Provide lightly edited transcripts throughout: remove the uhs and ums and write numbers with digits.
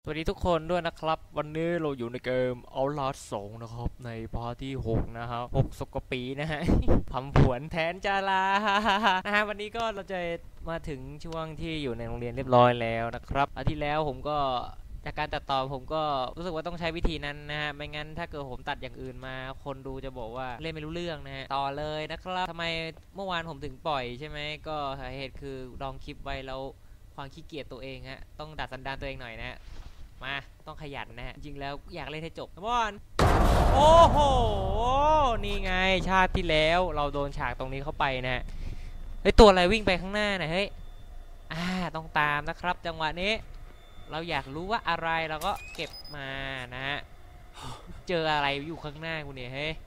สวัสดีทุกคนด้วยนะครับวันนี้เราอยู่ในเกม Outlast 2นะครับในพาร์ทที่6นะฮะ6ศกปีนะฮะ ผันผวนแทนจารานะฮะวันนี้ก็เราจะมาถึงช่วงที่อยู่ในโรงเรียนเรียบร้อยแล้วนะครับอาทิตย์แล้วผมก็จากการตัดต่อผมก็รู้สึกว่าต้องใช้วิธีนั้นนะฮะไม่งั้นถ้าเกิดผมตัดอย่างอื่นมาคนดูจะบอกว่าเล่นไม่รู้เรื่องนะฮะต่อเลยนะครับทำไมเมื่อวานผมถึงปล่อยใช่ไหมก็สาเหตุคือลองคลิปไว้แล้วความขี้เกียจตัวเองฮะต้องดัดสันดานตัวเองหน่อยนะมาต้องขยันนะฮะจริงแล้วอยากเล่นให้จบบอลโอ้โหนี่ไงชาติที่แล้วเราโดนฉากตรงนี้เข้าไปนะฮะเฮ้ยตัวอะไรวิ่งไปข้างหน้านะเฮ้ยต้องตามนะครับจังหวะนี้เราอยากรู้ว่าอะไรเราก็เก็บมานะฮะเจออะไรอยู่ข้างหน้ากูเนี่ยเฮ้ย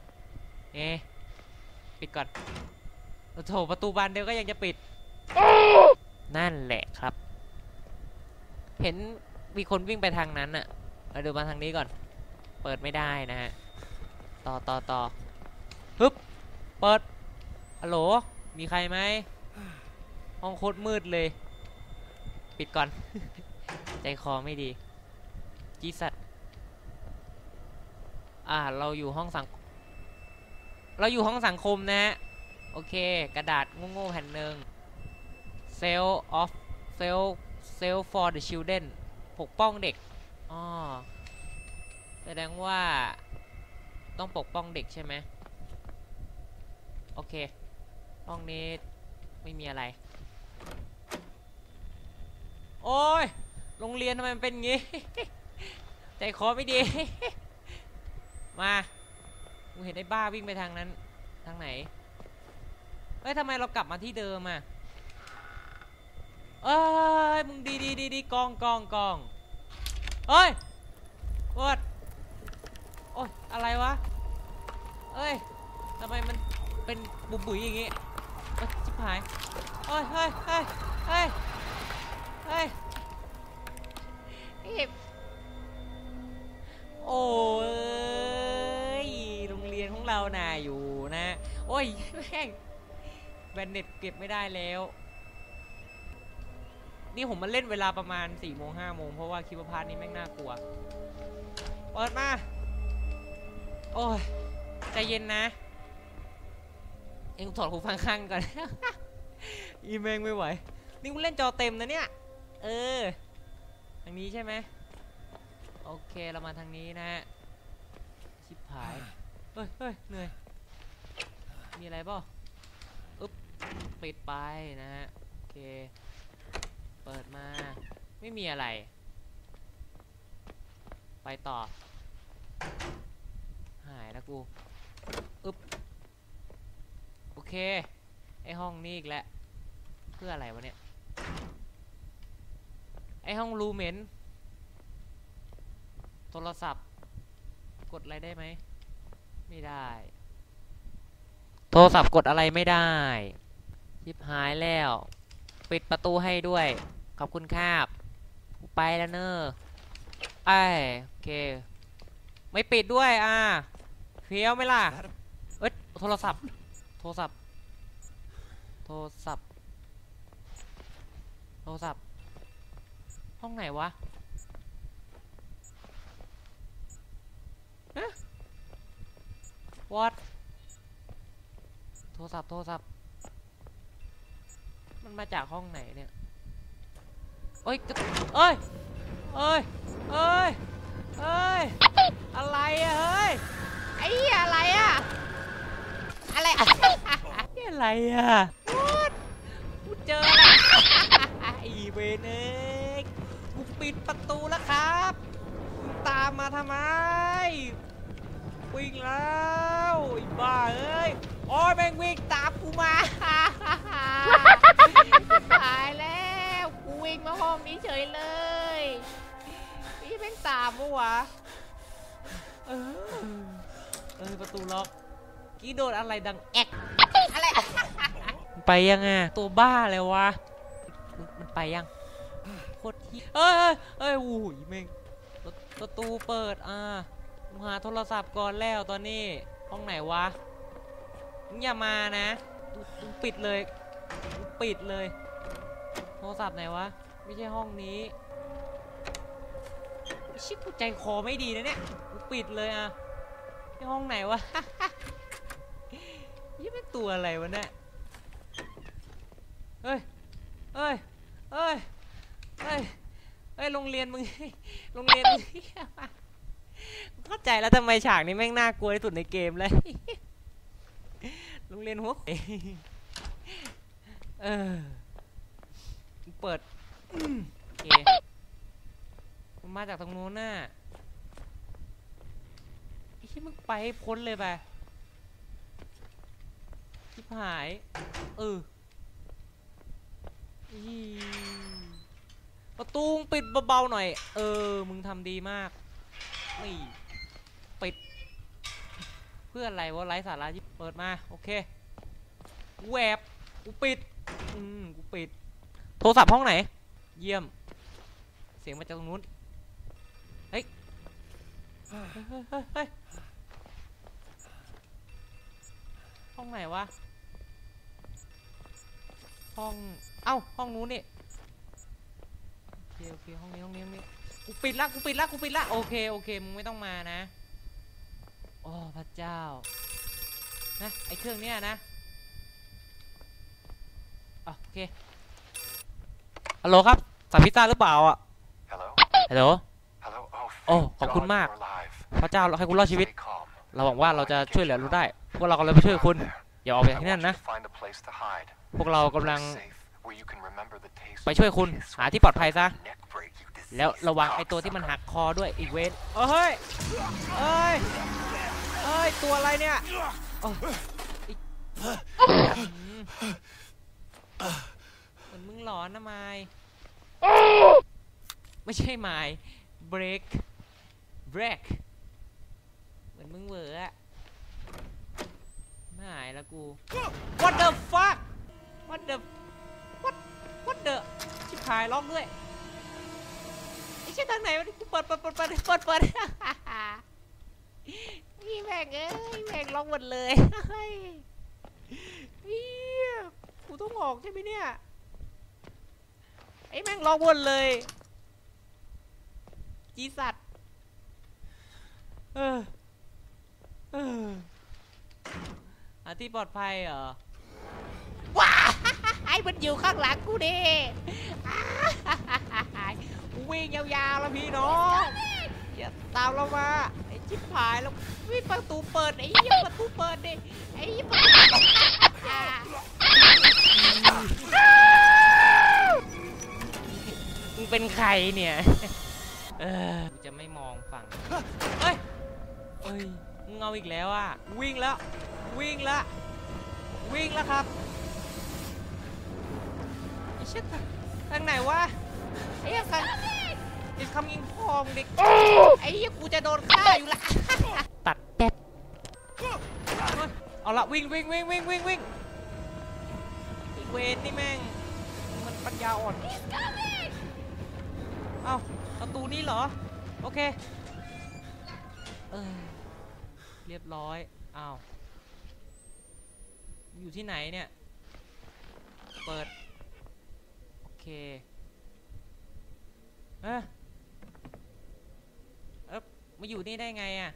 ปิดก่อนโถประตูบานเดียวก็ยังจะปิดนั่นแหละครับเห็นมีคนวิ่งไปทางนั้นอะเราดูมาทางนี้ก่อนเปิดไม่ได้นะฮะต่อฮึบเปิดฮัลโหลมีใครไหมห้องโคตรมืดเลยปิดก่อน ใจคอไม่ดีจีสัตเราอยู่ห้องสังคมนะฮะโอเคกระดาษโง่ๆแผ่นหนึ่ง Save for the children ปกป้องเด็กแสดงว่าต้องปกป้องเด็กใช่ไหมโอเคห้องนี้ไม่มีอะไรโอ้ยโรงเรียนทำไมมันเป็นงี้ ใจคอไม่ดี มากูเห็นไอ้บ้าวิ่งไปทางนั้นทางไหนเฮ้ยทำไมเรากลับมาที่เดิมอ่ะเอ้ยมึงดีกองเฮ้ยปวดโอ้ยอะไรวะเอ้ยทำไมมันเป็นบุ๋ยอย่างงี้ชิบหายเฮ้ยโอ้ยโรงเรียนของเราน่าอยู่นะโอ้ยแม่งแบนเน็ตเก็บไม่ได้แล้วนี่ผมมาเล่นเวลาประมาณ4 โมง 5 โมงเพราะว่าคิดว่าพาร์ทนี้แม่งน่ากลัวเปิดมาโอ้ยใจเย็นนะเอ็งถอดหูฟังข้างก่อน อีแม่งไม่ไหวนี่กูเล่นจอเต็มนะเนี่ยทางนี้ใช่ไหมโอเคเรามาทางนี้นะฮะชิบหายเฮ้ยเหนื่อยมีอะไรป่ะปิดไปนะฮะโอเคเปิดมาไม่มีอะไรไปต่อหายแล้วกูโอเคไอห้องนี้อีกแล้วเพื่ออะไรวะเนี่ยไอห้องรูเมนโทรศัพท์กดอะไรได้ไหมไม่ได้โทรศัพท์กดอะไรไม่ได้ชิบหายแล้วปิดประตูให้ด้วยขอบคุณครับไปแล้วเนอะโอเคไม่ปิดด้วยเฟี้ยวไหมล่ะโทรศัพท์ห้องไหนวะwhat โทรศัพท์มันมาจากห้องไหนเนี่ยเอ้ยอะไรอะเฮ้ยไอ้อะไรอะอะไรอะอะไรอะกูเจอไอ้เวนเองกูปิดประตูแล้วครับตามมาทำไมวิ่งแล้วไอ้บ้าเอ้ยโอ้ยแม่งวิ่งตามกูมาตายแล้วกูวิ่งมาห้องนี้เฉยเลยนี่แม่งตามปะวะประตูล็อกกี้โดนอะไรดังแอกอะไรไปยังตัวบ้าเลยวะมันไปยังโคตรที่โอ้ยแม่งประตูเปิดหาโทรศัพท์ก่อนแล้วตอนนี้ห้องไหนวะมึงอย่ามานะปิดเลยโทรศัพท์ไหนวะไม่ใช่ห้องนี้ชิบกูใจคอไม่ดีนะเนี่ยกูปิดเลยอ่ะในห้องไหนวะ ยี่เป็นตัวอะไรวะเนี่ยเฮ้ยเฮ้ยเฮ้ยเฮ้ยเฮ้ยโรงเรียนมึง โรงเรียนมึง เข้าใจแล้วทำไมฉากนี้แม่งน่ากลัวที่สุดในเกมเลย โรงเรียนหัวเปิดโอเคมันมาจากตรงนู้นน่ะไอ้ที่มึงไปให้พ้นเลยไปชิบหายประตูปิดเบาๆหน่อยมึงทำดีมากนี่ปิดเพื่ออะไรวะไร้สาระที่เปิดมาโอเคแหวบกูปิดกูปิดโทรศัพท์ห้องไหนเยี่ยมเสียงมาจากตรงนู้นเฮ้ยห้องไหนวะห้องห้องนู้นนี่โอเคห้องนี้กูปิดละโอเคมึงไม่ต้องมานะโอ้พระเจ้านะไอเครื่องเนี้ยนะโอเคฮัลโหลครับสั่งพิซซ่าหรือเปล่าอ่ะฮัลโหลโอ้ขอบคุณมากพระเจ้าให้คุณรอดชีวิตเราหวังว่าเราจะช่วยเหลือเราได้พวกเรากำลังไปช่วยคุณอย่าออกไปที่นั่นนะพวกเรากำลังไปช่วยคุณหาที่ปลอดภัยซะแล้วระวังไอตัวที่มันหักคอด้วยอีกเวนเฮ้ยตัวอะไรเนี่ยเหมือนมึงหลอนนะไมค์ไม่ใช่ไมค์เบรกเหมือนมึงเหวอไม่หายแล้วกู What the fuck What the ชิบหายล็อกด้วยไอ้เชี่ยทางไหนวะกูเปิดนี่แม่งแม่งล็อกหมดเลยกูต้องออกใช่ไหมเนี่ยไอ้แม่งล็อกหมดเลยจีสัตว์ที่ปลอดภัยเหรอว้าไอ้มันอยู่ข้างหลังกูดิวิ่งยาวๆแล้วพี่น้องอย่าตามเรามาไอ้ชิบหายแล้ววิ่งประตูเปิดไอ้ยี่ประตูเปิดดิไอ้ยี่ประตูมึงเป็นใครเนี่ยกูจะไม่มองฝั่งเฮ้ยมึงเอาอีกแล้วอ่ะวิ่งแล้วครับไอ้เชี่ยทางไหนวะไอ้ยังไงไอ้คำยิงพองเด็กไอ้ยังกูจะโดนฆ่าอยู่ละตัดแป๊บเอาละวิ่งอีเวนนี่แม่งมันปัญญาอ่อนประตูนี้เหรอโอเคเรียบร้อยอยู่ที่ไหนเนี่ยเปิดโอเคมาอยู่นี่ได้ไงอะ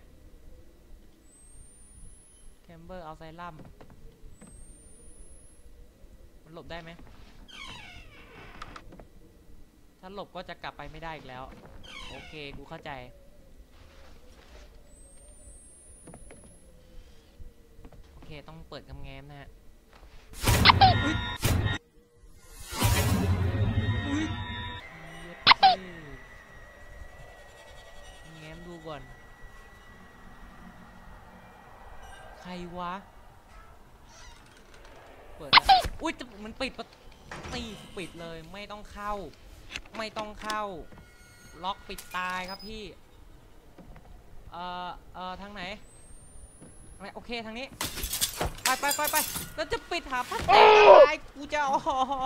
แคมเบอร์เอาไซรัมมันหลบได้ไหมถ้าหลบก็จะกลับไปไม่ได้อีกแล้วโอเคกูเข้าใจโอเคต้องเปิดกำแงมนะฮะแง้มดูก่อนใครวะเปิดอุ้ยมันปิดปิดเลยไม่ต้องเข้าล็อกปิดตายครับพี่ทางไหนโอเคทางนี้ไปแล้วจะปิดหาพัดอะไรกูจะออก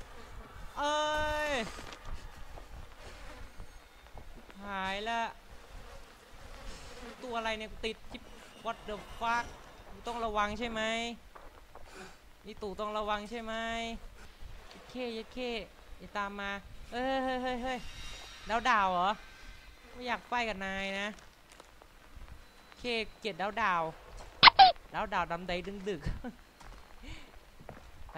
หายละตัวอะไรเนี่ยติดจิ๊บ what the fuck ต้องระวังใช่ไหมนี่ตู่ต้องระวังใช่ไหมยัดเข้อย่าตามมาเฮ้ยแล้วดาวเหรอไม่อยากไฟกับนายนะเคเกลียดดาวดำใดดึกไป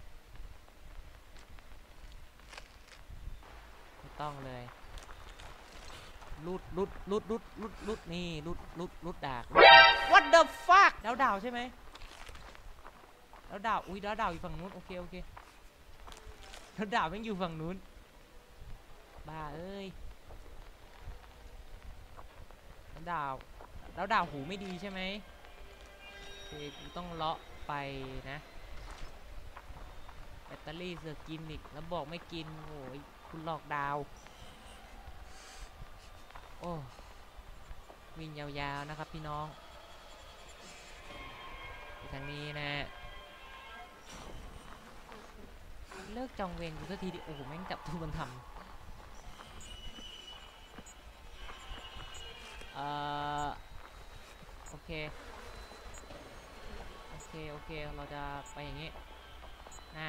ไม่ต้องเลยลุดนี่ลุดดาก What the fuck ดาวใช่ไหมดาวอุ้ยดาวอยู่ฝั่งนู้นโอเคดาวแม่งอยู่ฝั่งนู้นบ้าเอ้ยดาวหูไม่ดีใช่ไหมโอเคกูต้องเลาะไปนะแบตเตอรี่เสือกินอีกแล้วบอกไม่กินโอ้ยคุณหลอกดาวโอ้วิ่งยาวๆนะครับพี่น้องทางนี้นะเลิกจองเวรกูสักทีดิโอ้โหแม่งจับทุมันทำโอเคเราจะไปอย่างนี้นะ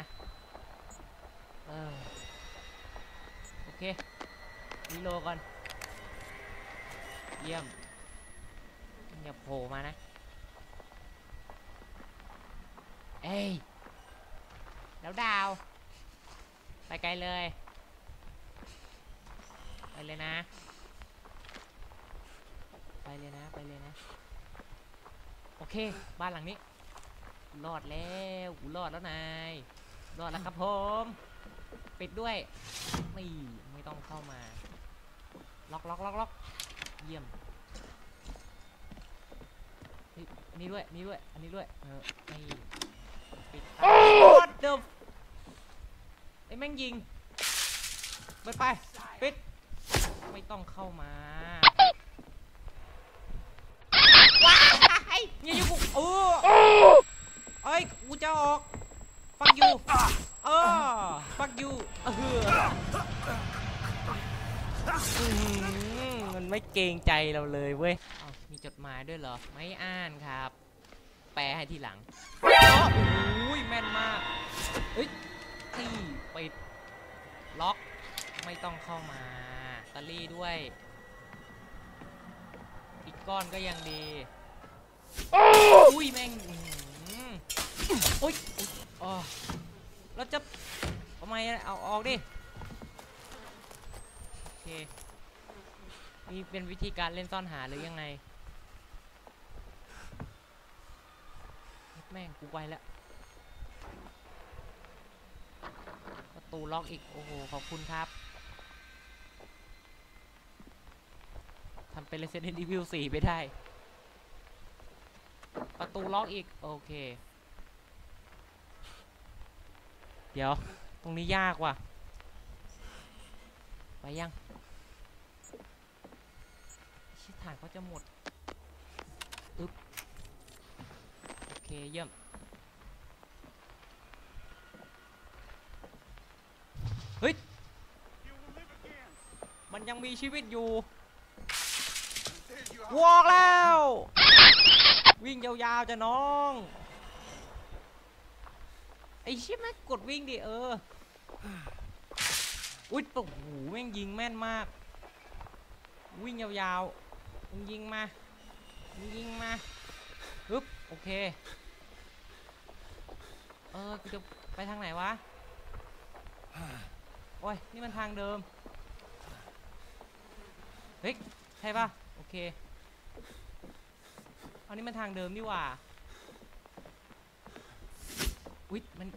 โอเครีโหลดก่อนเยี่ยมอย่าโผล่มานะเอ้ยแล้วดาวไปไกลเลยนะโอเคบ้านหลังนี้รอดแล้วนายรอดแล้วครับผมปิดด้วยไม่ต้องเข้ามาล็อกเยี่ยมนี่ด้วยอันนี้ด้วยไม่ปิดWhat the ไอ้แม่งยิงไปปิดไม่ต้องเข้ามาว้ายอย่าอยู่กูเอ้ยกูจะออกฟักยูฟักยูมันไม่เกรงใจเราเลยเว้ยมีจดหมายด้วยเหรอไม่อ่านครับแปลให้ทีหลังโอ้ยแม่นมากเฮ้ยปิดล็อกไม่ต้องเข้ามาตะลี่ด้วยอีกก้อนก็ยังดีอุ้ยแม่งอุ้ยแล้วจะทำไมเอาออกดิโอเคนี่เป็นวิธีการเล่นซ่อนหาหรือยังไงแม่งกูไปแล้วประตูล็อกอีกโอ้โหขอบคุณครับทำเป็น Resident Evil 4 ไปได้ประตูล็อกอีกโอเคเดี๋ยวตรงนี้ยากว่ะไปยังชิถ่านเขาจะหมดโอเคเยี่ยมเฮ้ยมันยังมีชีวิตอยู่วอกแล้ววิ่งยาวๆจะน้องไอ้ชิบแม่งกดวิ่งดิอุ้ยโอ้โหแม่งยิงแม่นมากวิ่งยาวๆมึงยิงมาฮึบโอเคกูจะไปทางไหนวะโอ้ยนี่มันทางเดิมเฮ้ยใช่ป่ะโอเคอันนี้มันทางเดิมนี่หว่าอุ๊ยมัน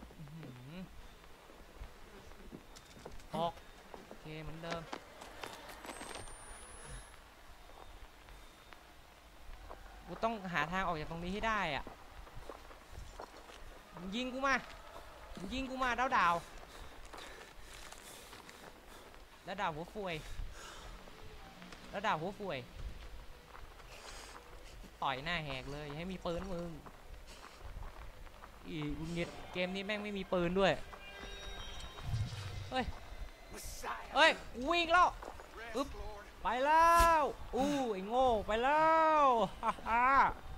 ออกโอเคเหมือนเดิมกูต้องหาทางออกจากตรงนี้ให้ได้อ่ะยิงกูมาดาวหัวฟวยต่อยหน้าแหกเลยให้มีปืนมึงกูเน็ตเกมนี้แม่งไม่มีปืนด้วยเฮ้ยวิ่งแล้วอึ๊บไปแล้วไอ้โง่ไปแล้วฮ่า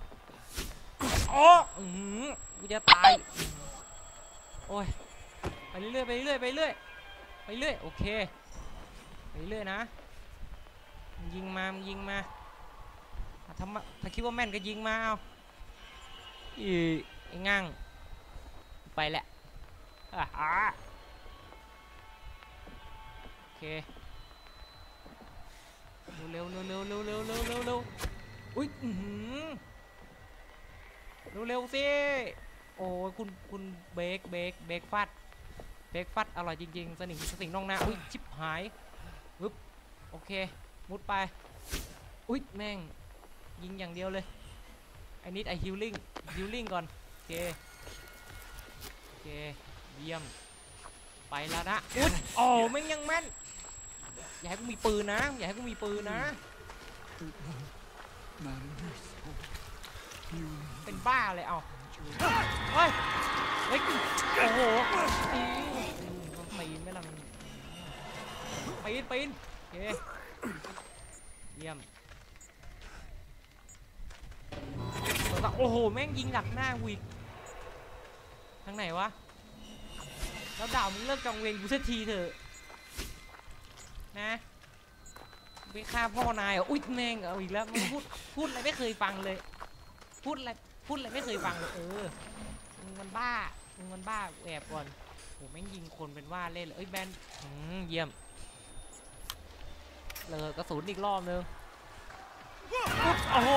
กูจะตายโอ้ยไปเรื่อยโอเคไปเรื่อยนะยิงมายิงมาถ้าคิดว่าแม่นก็ยิงมาเอาไอ้งั่งไปแหละโอเคเร็วอุ้ยเร็วสิโอ้ยคุณเบรกฟัดอร่อยจริงๆสนิงน่องนะอุ้ยชิบหายปึ๊บโอเคมุดไปอุ้ยแม่งยิงอย่างเดียวเลยไอ้นิดไอฮิลลิ่งก่อนโอเคเยี่ยมไปแล้วนะอุ๊ยโอ้แม่งยังแม่นอย่าให้กูมีปืนนะเป็นบ้าเลยเอาเฮ้ยโอ้โหปีนไม่ลังปีนโอเคเยี่ยมโอ้โหแม่งยิงหลักหน้าวิกทางไหนวะแล้วดาวมึงเลิกจังเวงกูสักทีเถอะนะไปฆ่าพ่อนายอุ้ยแม่งเอาอีกแล้วมึงพูดอะไรไม่เคยฟังเลยพูดอะไรไม่เคยฟังเลยมึงมันบ้าแอบก่อนโอ้แม่งยิงคนเป็นว่าเล่นเลยแบนเยี่ยมเลยกระสุนอีกรอบนึงโอ้โห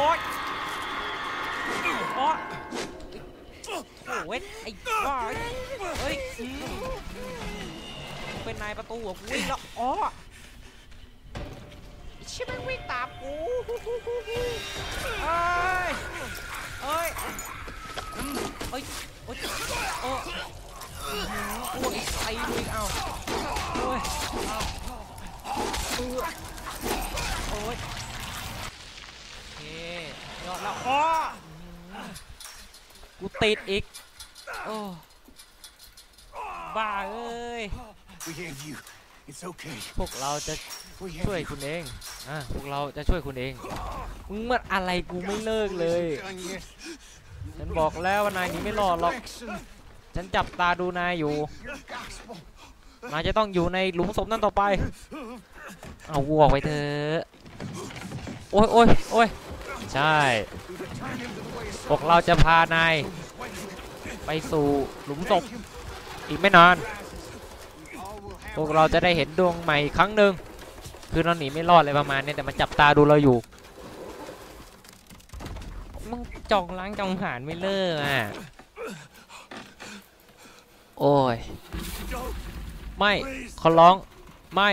โอ้เว้ยไอ้บ้าเฮ้ยเป็นนายประตูหัวกูวิ่งแล้วอ๋อชิบะวิ่งตามกูเอ้ยโอ้ยไอ้ลุยเอาโอ้ยโอเคยอดแล้วอ๋อกูติดอีกโอ้บ้าเอ้ยพวกเราจะช่วยคุณเองพวกเราจะช่วยคุณเองมึงมันอะไรกูไม่เลิกเลยฉันบอกแล้วว่านายหนีไม่รอดหรอกฉันจับตาดูนายอยู่นายจะต้องอยู่ในหลุมศพนั่นต่อไปเอาวัวไปเถอะโอ้ยใช่พวกเราจะพานายไปสู่หลุมศพอีกไม่นานพวกเราจะได้เห็นดวงใหม่ครั้งหนึ่งคือเราหนีไม่รอดเลยประมาณนี้แต่มันจับตาดูเราอยู่มึงจ้องล้างจ้องหานไม่เลิกโอ้ยไม่ขอร้องไม่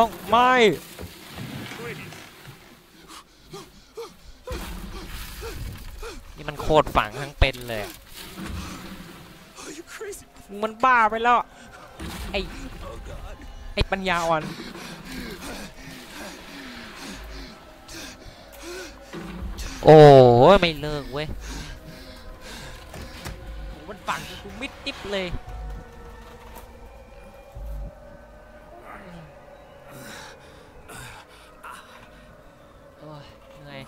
นี่มันโคตรฝังทั้งเป็นเลยมันบ้าไปแล้วไอ้ปัญญาอ่อนโอ้ไม่เลิกเว้ยมันฝังกูมิดติ๊บเลยโอ้ยเหนื่อย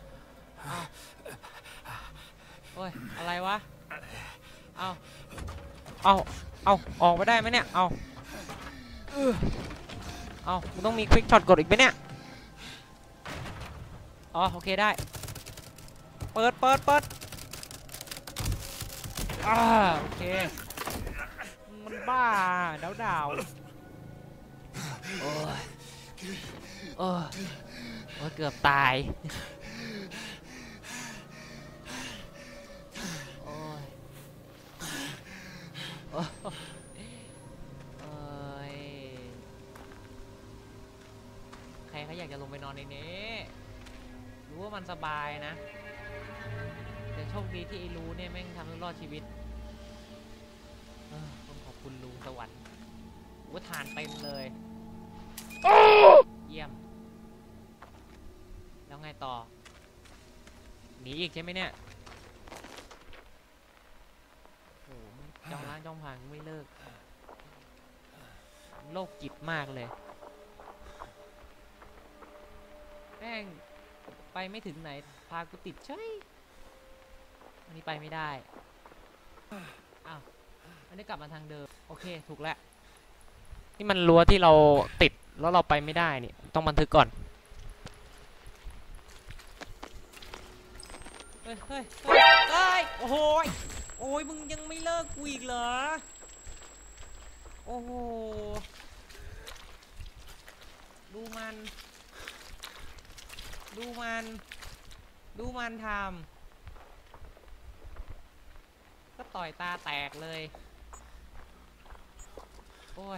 โอ้ยอะไรวะเอาออกไปได้ไหมเนี่ยเอามึงต้องมีควิกช็อตกดอีกไหมเนี่ยอ๋อโอเคได้เปิดโอเคมันบ้าดาวโอ้ยเกือบตายใครเขาอยากจะลงไปนอนในนี้รู้ว่ามันสบายนะแต่โชคดีที่ไอ้รู้เนี่ยแม่งทำให้รอดชีวิตต้องขอบคุณลุงสวรรค์ว่าทานเต็มเลยเยี่ยมแล้วไงต่อหนีอีกใช่ไหมเนี่ยโอ้จ้องล้างจ้องผ่านไม่เลิกโรคจิตมากเลยแม่งไปไม่ถึงไหนพากูติดใช่อันนี้ไปไม่ได้อ้าวอันนี้กลับมาทางเดิมโอเคถูกแล้วนี่มันรั้วที่เราติดแล้วเราไปไม่ได้นี่ต้องบันทึกก่อนฮ้ยเฮ้ยเฮ้ยโอ้โหโอ้ยมึงยังไม่เลิกกูอีกเหรอโอ้โหดูมันดูมันทำก็ต่อยตาแตกเลยโอ้ย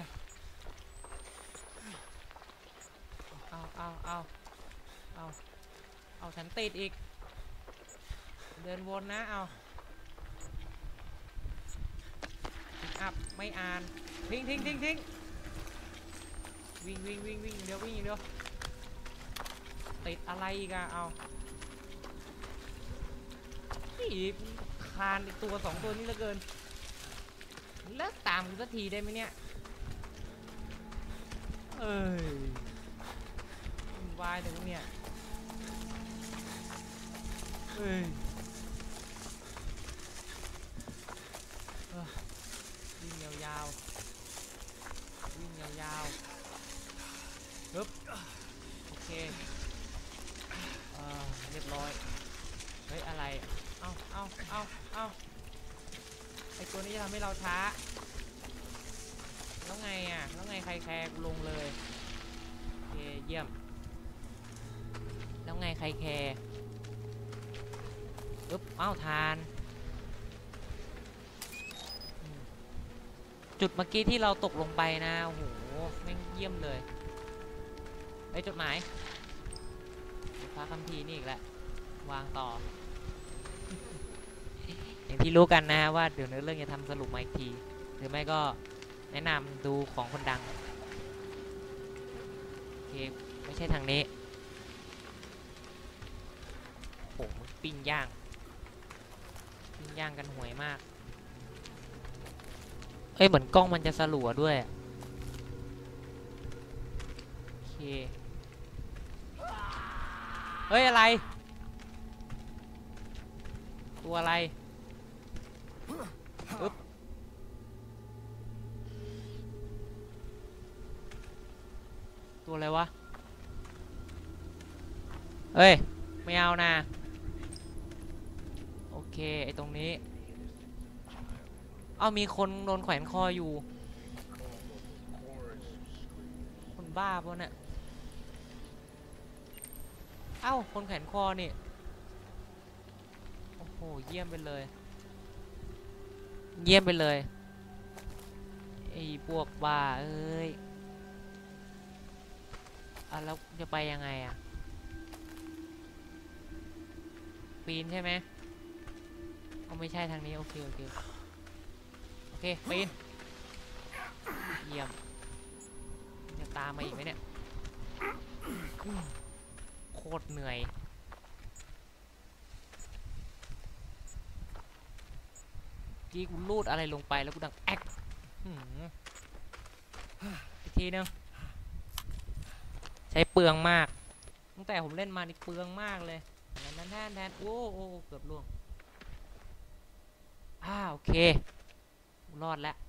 เอาฉันติดอีกเดินวนนะเอาอัพไม่อ่านทิ้งวิ่งเดี๋ยวติดอะไรอีกอะเอานี่คานตัว2ตัวนี้เหลือเกินเลิกตามกูสักทีได้ไหมเนี่ยวายแต่พวกเนี่ยวิ่งยาวปึ๊บโอเคเรียบร้อยเฮ้ยอะไรเอาไอตัวนี้จะทำให้เราช้าแล้วไงอ่ะแล้วไงใครแคร์กูลงเลยโอเคเยี่ยมแล้วไงใครแคร์ปึ๊บทานจุดเมื่อกี้ที่เราตกลงไปนะโอ้โหแม่งเยี่ยมเลยไอ้จดหมายพระคัมภีร์นี่อีกแล้ววางต่อ อย่างที่รู้กันนะฮะว่าเดี๋ยวเนื้อเรื่องจะทำสรุปมาอีกทีหรือไม่ก็แนะนำดูของคนดังโอเคไม่ใช่ทางนี้โอ้โหปิ้งย่างกันห่วยมากเหมือนกล้องมันจะสลัวด้วยโอเคอะไรตัวอะไรอึ๊บตัวอะไรวะไม่เอานะโอเคไอตรงนี้มีคนโดนแขวนคออยู่คนบ้าปะเนี่ยคนแขวนคอนี่โอ้โหเยี่ยมไปเลยไอ้พวกบ้าแล้วจะไปยังไงปีนใช่ไหมไม่ใช่ทางนี้โอเคปีนเยี่ยมจะตามมาอีกไหมเนี่ยโคตรเหนื่อยกี้กูลูดอะไรลงไปแล้วกูดังแอ๊กอีกทีนึงใช้เปลืองมากตั้งแต่ผมเล่นมานี่เปลืองมากเลยแทนโอ้เกือบล่วงโอเครอดแล้ว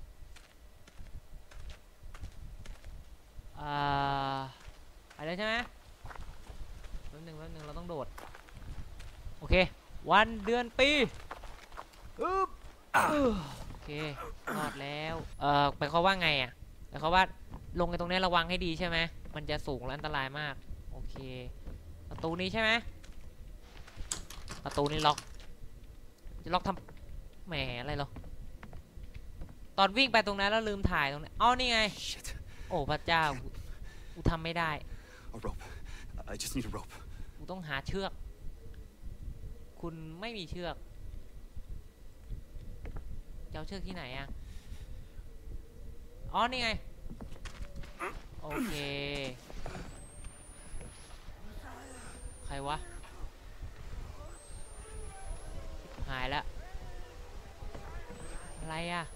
ไปเลยใช่ไหมแป๊บนึงเราต้องโดดโอเควันเดือนปีโอเครอดแล้วไปเขาว่าไงไปเขาว่าลงในตรงนี้ระวังให้ดีใช่ไหมมันจะสูงและอันตรายมากโอเคประตูนี้ใช่ไหมประตูนี้ล็อกจะล็อกทำแหมอะไรหรอตอนวิ่งไปตรงนั้นแล้วลืมถ่ายตรงนี้นี่ไงโอ้พระเจ้ากูทำไม่ได้กูต้องหาเชือกคุณไม่มีเชือกจะเอาเชือกที่ไหนนี่ไงโอเคใครวะหายแล้วอะไร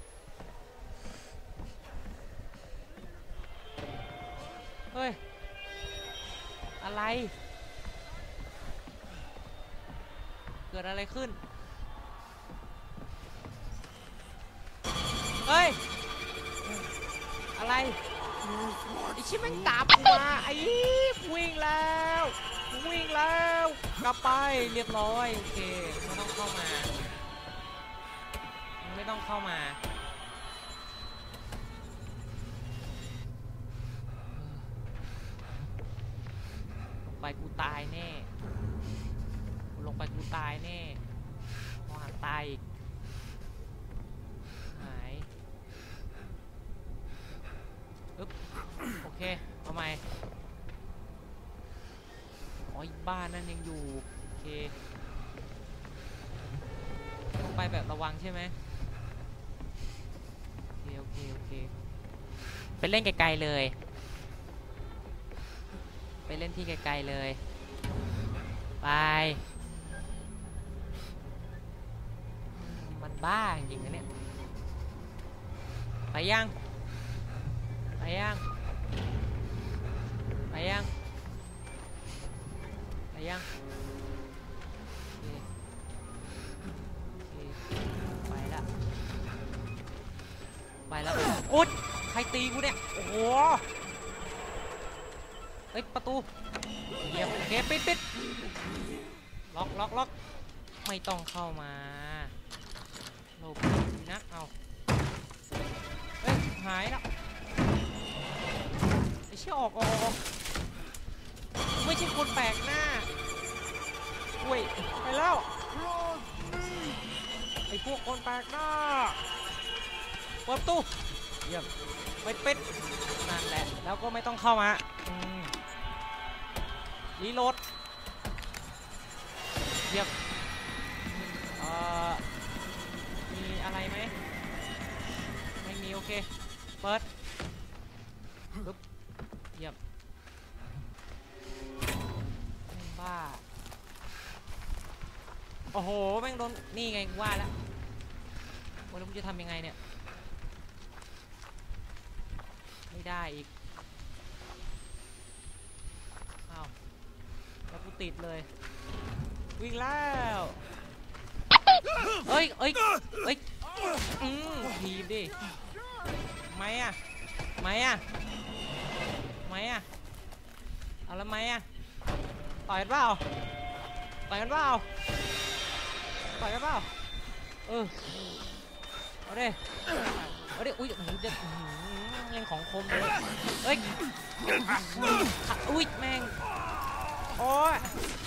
อะไรเกิดอะไรขึ้นอะไรไอ้ชิบมันตามกูมาวิ่งแล้วกลับไปเรียบร้อยโอเคไม่ต้องเข้ามาไม่ต้องเข้ามาลงไปกูตายแน่ลงไปกูตายแน่มองหาตายอีกหายอึ๊บโอเคเอาใหม่อ๋อบ้านนั่นยังอยู่โอเคลงไปแบบระวังใช่ไหมโอเคไปเล่นไกลๆเลยไปเล่นที่ไกลๆเลยไปมันบ้าจริงๆนะเนี่ยไปยังไปยังไปยังไปยังไปละไปแล้วอุ๊ดใครตีกูเนี่ยโอ้โหเฮ้ยประตูเยี่ยมโอเคปิดล็อกไม่ต้องเข้ามาโลบนักเอาเฮ้ยหายแล้วไอ้เชี่ยออกไม่ใช่คนแปลกหน้าอุ้ยไปแล้วไอ้พวกคนแปลกหน้าเปิดประตูเยี่ยมปิดนั่นแหละแล้วก็ไม่ต้องเข้ามารีโหลดเยี่ยมมีอะไรไหมไม่มีโอเคเปิดปึ๊บเยี่ยมบ้าโอ้โหแม่งโดนนี่ไงว่าแล้วโอ้แล้วกูจะทำยังไงเนี่ยไม่ได้อีกอ้าวแล้วกูติดเลยวิ่งแล้วเอ้ยทีบดิไม่อะเอาแล้วไม่อะต่อยกันเปล่าเอาดิอุ้ยจะเล่นของคมเลยเอ้ยอุ้ยแม่งโอ้ย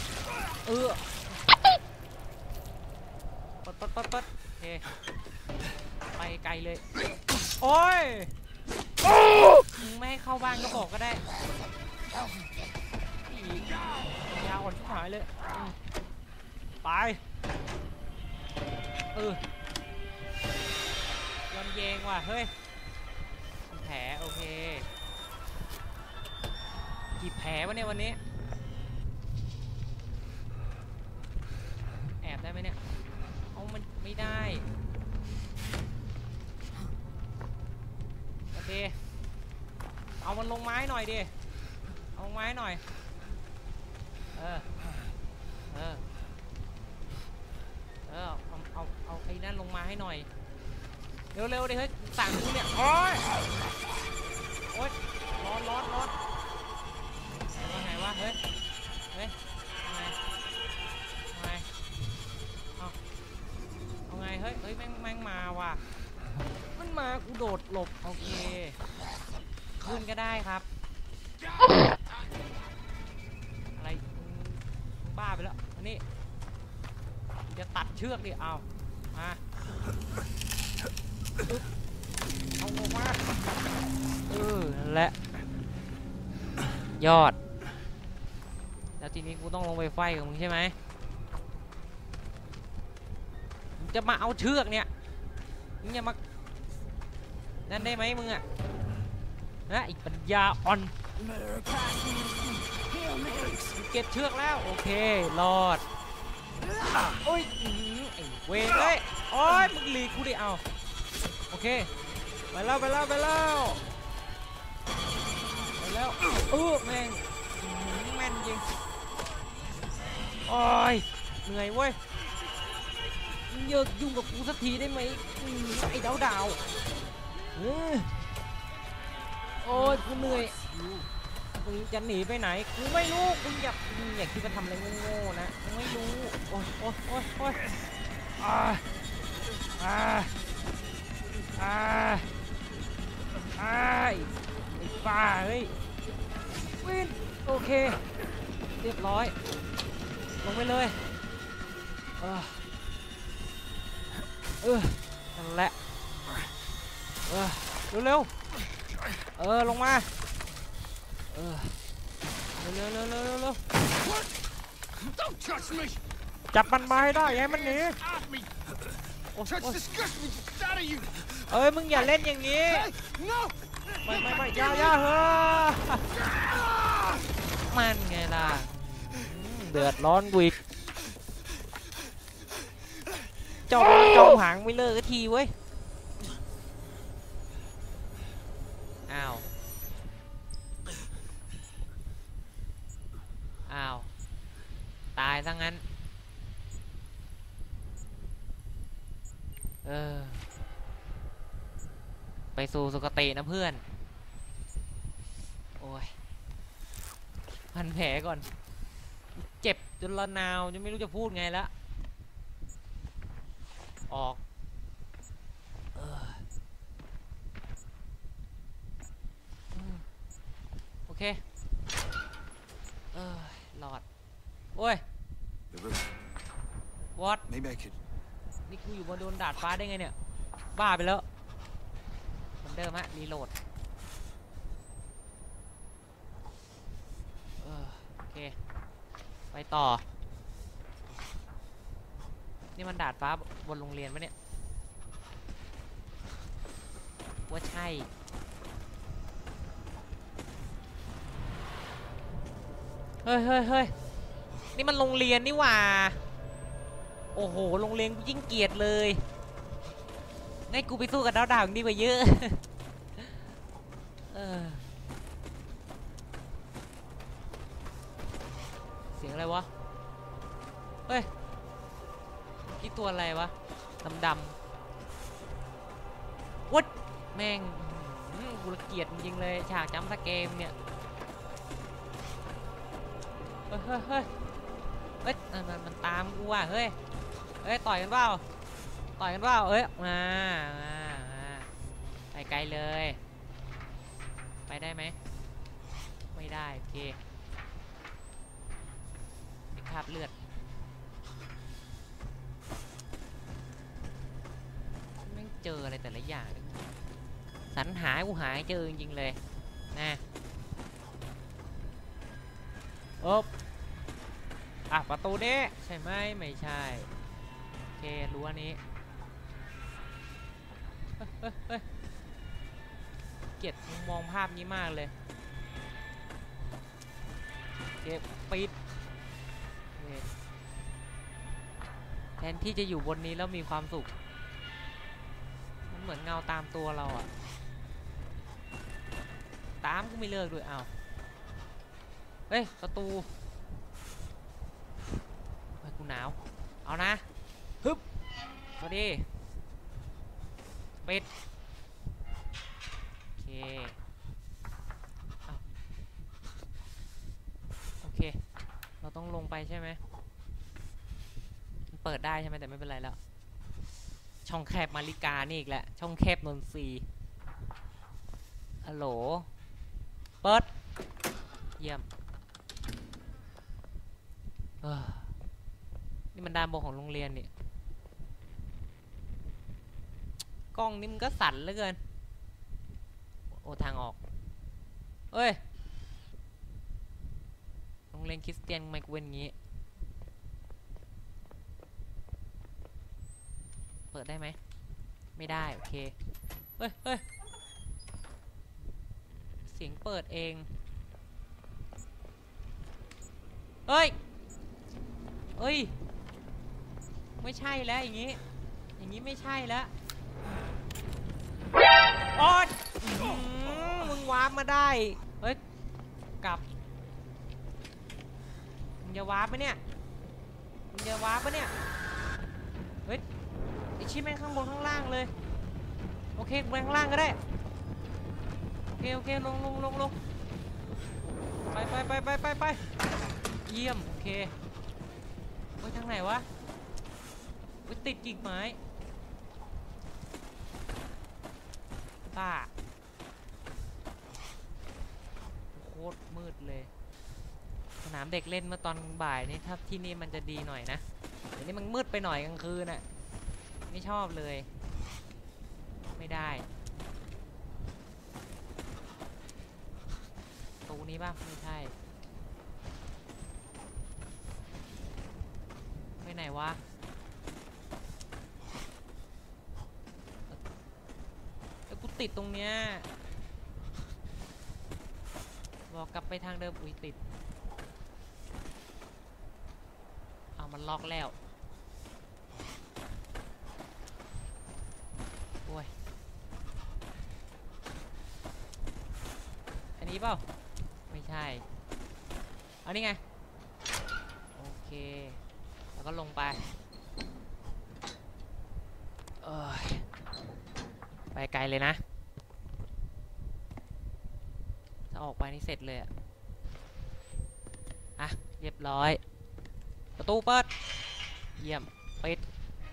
ปัดโอเคไปไกลเลยโอ้ยไม่ให้เข้าบ้านก็บอกก็ได้ยาวอ่อนชิบหายเลยไปย้อนแยงว่ะเฮ้ยแผลโอเคกี่แผลวะเนี่ยวันนี้แอบได้ไหมเนี่ยเอามันไม่ได้โอเคเอามันลงไม้หน่อยดิเอาไม้หน่อยเอาไอ้นั่นลงมาให้หน่อยเร็วดิเฮ้ยสั่งกูเนี่ยโอ๊ยร้อนว่าไงวะเฮ้ยเอาไงเฮ้ยแม่งมาว่ะมันมากูโดดหลบโอเคขึ้นก็ได้ครับอะไรบ้าไปแล้วอันนี้จะตัดเชือกดิเอามาเอาออกมานั่นแหละยอดแล้วทีนี้กูต้องลงไปไฟกับมึงใช่ไหมมึงจะมาเอาเชือกเนี่ยมึงจะมานั่นได้ไหมมึงอะนะอีกปัญญาอ่อนเก็บเชือกแล้วโอเครอดโอ้ยไอ้เวรเลยโอ้ยมึงหลีกกูดิเอาโอเคไปแล้วแม่งแม่นจริงโอ้ยเหนื่อยเว้ยเยอะยุ่งกับกูสักทีได้ไหมไอ้ดาวโอ้ยกูเหนื่อยมึงจะหนีไปไหนกูไม่รู้มึงอย่าคิดว่าทำอะไรโง่ๆนะมึงไม่รู้โอ๊ยโอ๊ยโอ๊ยโอ๊ยไอ้ป้าเฮ้ยวินโอเคเรียบร้อยลงไปเลยนั่นแหละเร็วลงมาเร็วจับมันมาให้ได้อย่าให้มันหนีมึงอย่าเล่นอย่างนี้ไม่อย่าเฮ้ยมันไงล่ะเดือดร้อนวิกจมหางไม่เลิกทีเว้ยอ้าวตายซะงั้นไปสู่สุคตินะเพื่อนโอ้ยพันแผลก่อนเจ็บจนระนาวจนไม่รู้จะพูดไงละออกโอเคหลอดโอ้ย What นี่กูอยู่บนโดนดาดฟ้าได้ไงเนี่ยบ้าไปแล้วเหมือนเดิมฮะรีโหลดโอเคไปต่อนี่มันดาดฟ้าบนโรงเรียนปะเนี่ยว่าใช่เฮ้ยนี่มันโรงเรียนนี่หว่าโอ้โหโรงเรียนกูยิ่งเกลียดเลยงั้นกูไปสู้กับดาวดีกว่าเยอะเสียงอะไรวะเฮ้ยนี่ตัวอะไรวะดำวัดแม่งกูเกลียดจริงเลยฉากจัมป์สแกมเนี่ยเฮ้ยมันตามกูว่ะเฮ้ยต่อยกันเปล่ามาไปไกลเลยไปได้ไหมไม่ได้โอเคมีคราบเลือดไม่เจออะไรแต่ละอย่างสรรหากูหาเจอจริงๆเลยนะประตูนี้ใช่ไหมไม่ใช่โอเครู้อันนี้เกลียดมองภาพนี้มากเลยเก็บปิดแทนที่จะอยู่บนนี้แล้วมีความสุขมันเหมือนเงาตามตัวเราอะตามกูไม่เลิกด้วยอ้าวประตูกูหนาวเอานะฮึบสวัสดีปิดโอเคโอเคเราต้องลงไปใช่ไหมมันเปิดได้ใช่ไหมแต่ไม่เป็นไรแล้วช่องแคบมาริกานี่อีกแหละช่องแคบนนทรีฮัลโหลเปิดเยี่ยมนี่มันด้านบนของโรงเรียนเนี่ยกล้องนี่มันก็สั่นเหลือเกินโอ้ทางออกโรงเรียนคริสเตียนไมค์เวนงี้เปิดได้ไหมไม่ได้โอเคเสียงเปิดเองไม่ใช่แล้วอย่างนี้ไม่ใช่แล้วมึงวาร์ปมาได้กลับมึงจะวาร์ปปะเนี่ยไอชิปแม่งข้างบนข้างล่างเลยโอเคกูไปข้างล่างก็ได้โอเคลงไปเยี่ยมโอเคไปทางไหนวะไปติดกิ่งไม้บ้าโคตรมืดเลยสนามเด็กเล่นเมื่อตอนบ่ายนี่ถ้าที่นี่มันจะดีหน่อยนะเดี๋ยวนี้มันมืดไปหน่อยกลางคืนน่ะไม่ชอบเลยไม่ได้ตรงนี้ป่ะไม่ใช่ไปไหนวะแล้วกูติดตรงเนี้ยบอกกลับไปทางเดิมอุ้ยติดเอามันล็อกแล้วโอ้ยอันนี้เปล่าไม่ใช่เอานี่ไงโอเคแล้วก็ลงไปไปไกลเลยนะถ้าออกไปนี่เสร็จเลยอ่ะเรียบร้อยประตูเปิดเยี่ยมปิด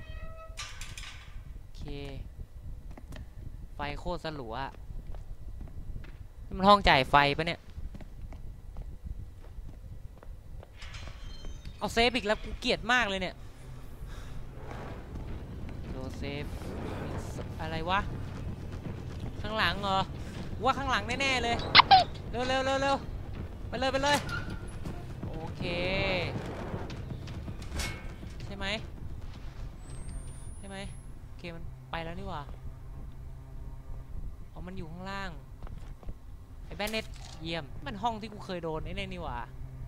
โอเคไฟโคตรสลัวนี่มันห้องจ่ายไฟปะเนี่ยเอาเซฟอีกแล้วกูเกลียดมากเลยเนี่ยโดเซฟอะไรวะข้างหลังเหรอว่าข้างหลังแน่ๆเลยเร็วไปเลยโอเคใช่ไหมโอเคมันไปแล้วนี่หว่าอ๋อมันอยู่ข้างล่างไอ้แบนเน็ตเยี่ยมมันห้องที่กูเคยโดนไอ้นี่หว่า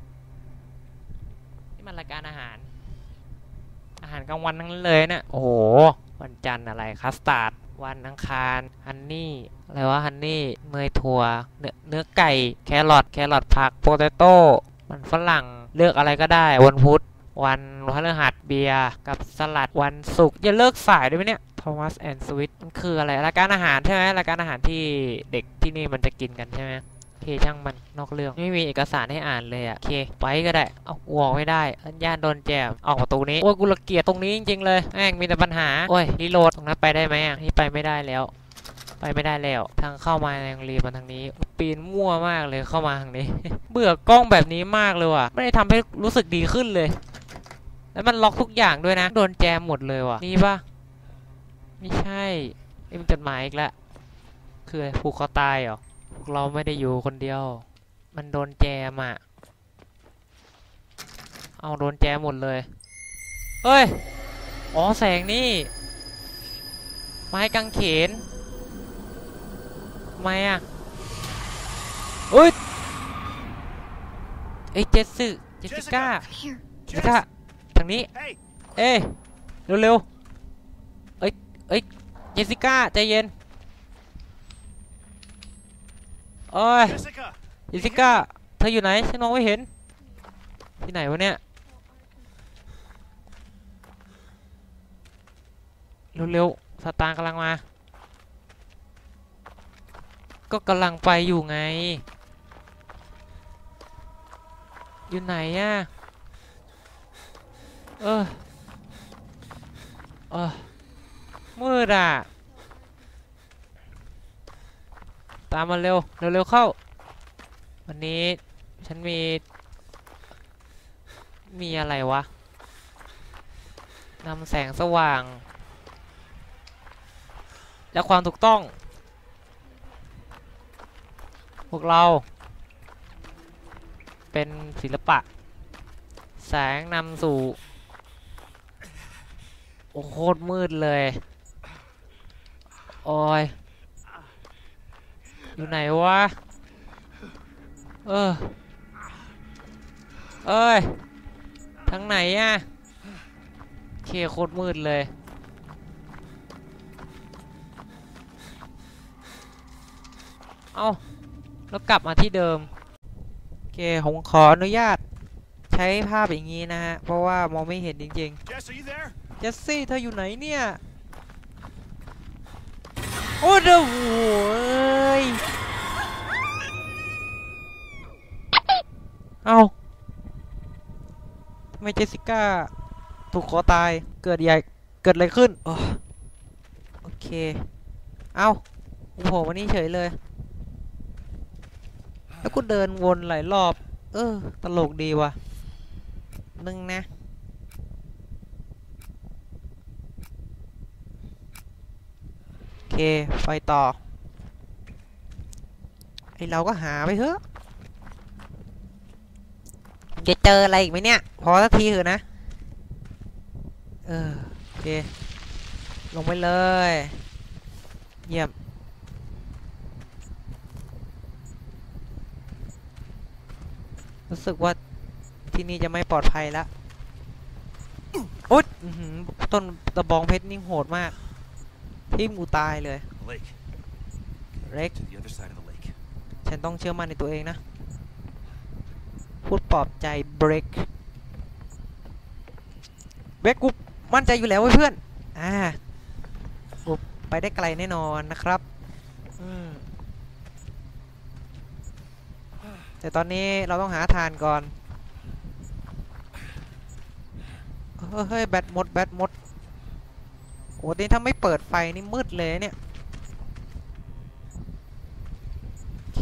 นี่มันรายการอาหารกลางวันทั้งนั้นเลยเนี่ยโอ้โหวันจันทร์อะไรคัสตาร์ดวันอังคารฮันนี่อะไรวะฮันนี่เนยถั่วเนื้อไก่แครอทผักโปเตโต้มันฝรั่งเลือกอะไรก็ได้วันพุธวันพฤหัสเบียร์กับสลัดวันศุกร์อย่าเลิกสายได้ไหมเนี่ยทอมัสแอนด์สวิตมันคืออะไรรายการอาหารใช่ไหมรายการอาหารที่เด็กที่นี่มันจะกินกันใช่ไหมโอเคช่างมันนอกเรื่องไม่มีเอกสารให้อ่านเลยอะโอเคไปก็ได้เอาออกไม่ได้สัญญาณโดนแจมออกประตูนี้โอ้ยกูระเกียจตรงนี้จริงๆเลยแม่งมีแต่ปัญหาโอ้ยรีโหลดตรงนั้นไปได้ไหมอ่ะนี่ไปไม่ได้แล้วทางเข้ามาในโรงเรียนมาทางนี้ปีนมั่วมากเลยเข้ามาทางนี้ เบื่อกล้องแบบนี้มากเลยว่ะไม่ได้ทำให้รู้สึกดีขึ้นเลยแล้วมันล็อกทุกอย่างด้วยนะโดนแจมหมดเลยว่ะนี่ปะไม่ใช่นี่มันจดหมายอีกแล้วคือผูกคอตายเหรอพวกเราไม่ได้อยู่คนเดียวมันโดนแจมอ่ะเอาโดนแจมหมดเลยเฮ้ยอ๋อแสงนี่ไม้กางเขนทำไมอ่ะเอ้ยเจสสิก้าทางนี้เอ้ยเร็วเอ้ยเจสสิก้าใจเย็นโอ้ยเจสสิก้าเธออยู่ไหนฉันมองไม่เห็นที่ไหนวะเนี่ยเร็วสตางค์กำลังมาก็กำลังไปอยู่ไงอยู่ไหนอ่ะมืดอ่ะตามมาเร็วเข้าวันนี้ฉันมีอะไรวะนำแสงสว่างและความถูกต้องพวกเราเป็นศิลปะแสงนำสู่โอ้โคตรมืดเลยโอ้ยอยู่ไหนวะเอ้ยทางไหนอ่ะเคโคตรมืดเลยเอาแล้วกลับมาที่เดิมโอเคผมขออนุญาตใช้ภาพอย่างนี้นะฮะเพราะว่ามองไม่เห็นจริงๆเจสซี่เธออยู่ไหนเนี่ยโอ้โหเอ้าทำไมเจสสิก้าถูกคอตายเกิดอะไรขึ้นโอเคเอ้าโอ้โหวันนี้เฉยเลยแล้วกูเดินวนหลายรอบตลกดีว่ะนึงนะโอเคไปต่อไอเราก็หาไปเถอะจะเจออะไรอีกไหมเนี่ยพอสักทีเถอะนะโอเคลงไปเลยเยี่ยมรู้สึกว่าที่นี่จะไม่ปลอดภัยแล้วโอ๊ยต้นตะบองเพชรนี่โหดมากทิ่มกูตายเลยเล็กฉันต้องเชื่อมั่นในตัวเองนะพูดปลอบใจเบรกกูมั่นใจอยู่แล้วเพื่อนกูไปได้ไกลแน่นอนนะครับแต่ตอนนี้เราต้องหาทานก่อนเฮ้ยแบตหมดโอ้นี่ถ้าไม่เปิดไฟนี่มืดเลยเนี่ยโอ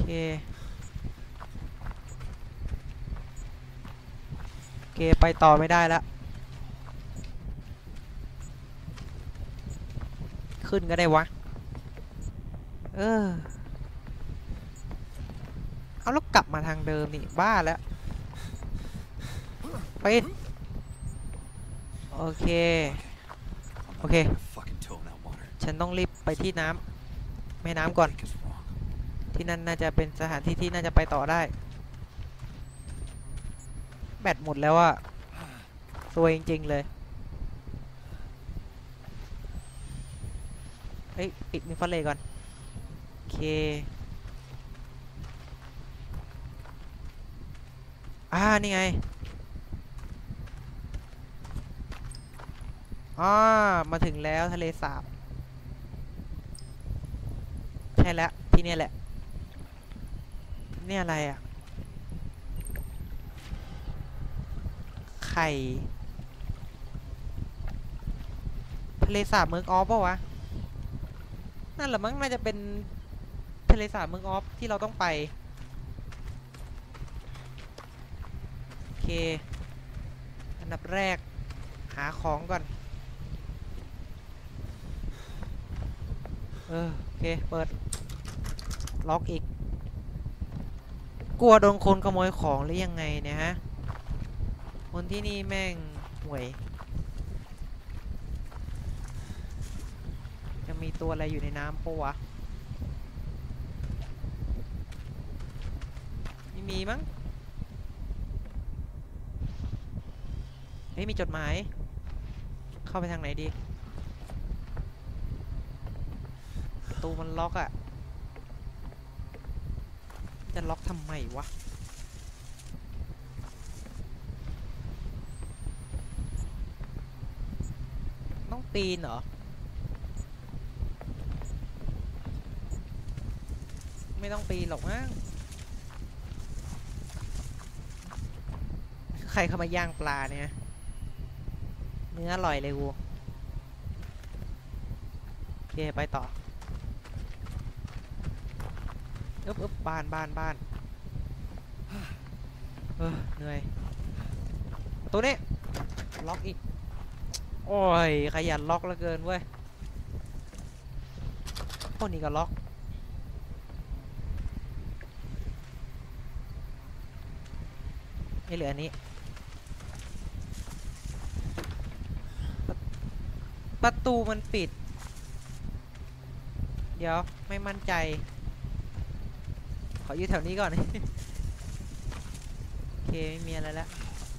เคไปต่อไม่ได้แล้วขึ้นก็ได้วะเอาแล้วกลับมาทางเดิมนี่บ้าแล้วไปโอเคฉันต้องรีบไปที่แม่น้ำก่อนที่นั่นน่าจะเป็นสถานที่ที่น่าจะไปต่อได้แบตหมดแล้วอะสวยจริงๆเลยเฮ้ยปิดมิฟาเล่ก่อนโอเคนี่ไงมาถึงแล้วทะเลสาบใช่แล้วที่นี่แหละนี่อะไรอ่ะไข่ทะเลสาบเมืองออฟป่ะวะนั่นแหละมั้งน่าจะเป็นทะเลสาบเมืองออฟที่เราต้องไปโอเคอันดับแรกหาของก่อนโอเคเปิดล็อกอีกกลัวโดนคนขโมยของหรือยังไงเนี่ยฮะคนที่นี่แม่งห่วยจะมีตัวอะไรอยู่ในน้ำปะวะไม่มีมั้งมีจดหมายเข้าไปทางไหนดีประตูมันล็อกอะจะล็อกทำไมวะต้องปีนเหรอไม่ต้องปีนหรอกมั้งใครเข้ามาย่างปลาเนี่ยเนื้ออร่อยเลยกูโอเคไปต่อบ้านเหนื่อยตัวนี้ล็อกอีกโอ้ยขยันล็อกเหลือเกินเว้ยพวกนี้ก็ล็อกไม่เหลืออันนี้ประตูมันปิดเดี๋ยวไม่มั่นใจขออยู่แถวนี้ก่อน โอเคไม่มีอะไรแล้ว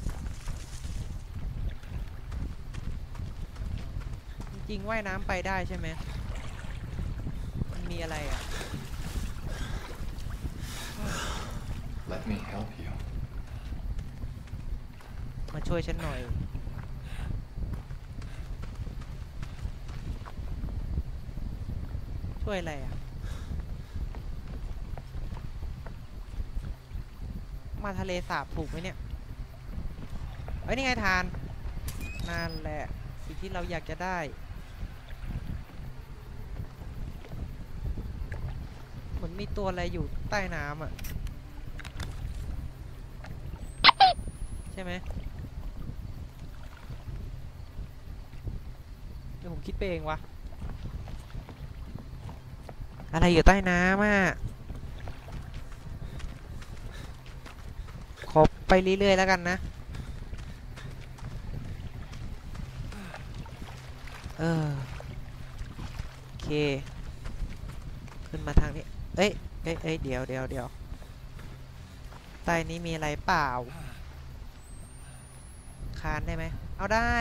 จริงๆว่ายน้ำไปได้ใช่ไหมมันมีอะไรอ่ะ Let me help you มาช่วยฉันหน่อยช่วยอะไรอ่ะมาทะเลสาบถูกไหมเนี่ยเอ้ยนี่ไงทานนั่นแหละสิ่งที่เราอยากจะได้เหมือนมีตัวอะไรอยู่ใต้น้ำอ่ะใช่ไหมเดี๋ยวผมคิดไปเองวะอะไรอยู่ใต้น้ำอ่ะขอไปเรื่อยๆแล้วกันนะโอเคขึ้นมาทางนี้เอ้ยเดี๋ยวใต้นี้มีอะไรเปล่าคานได้ไหมเอาได้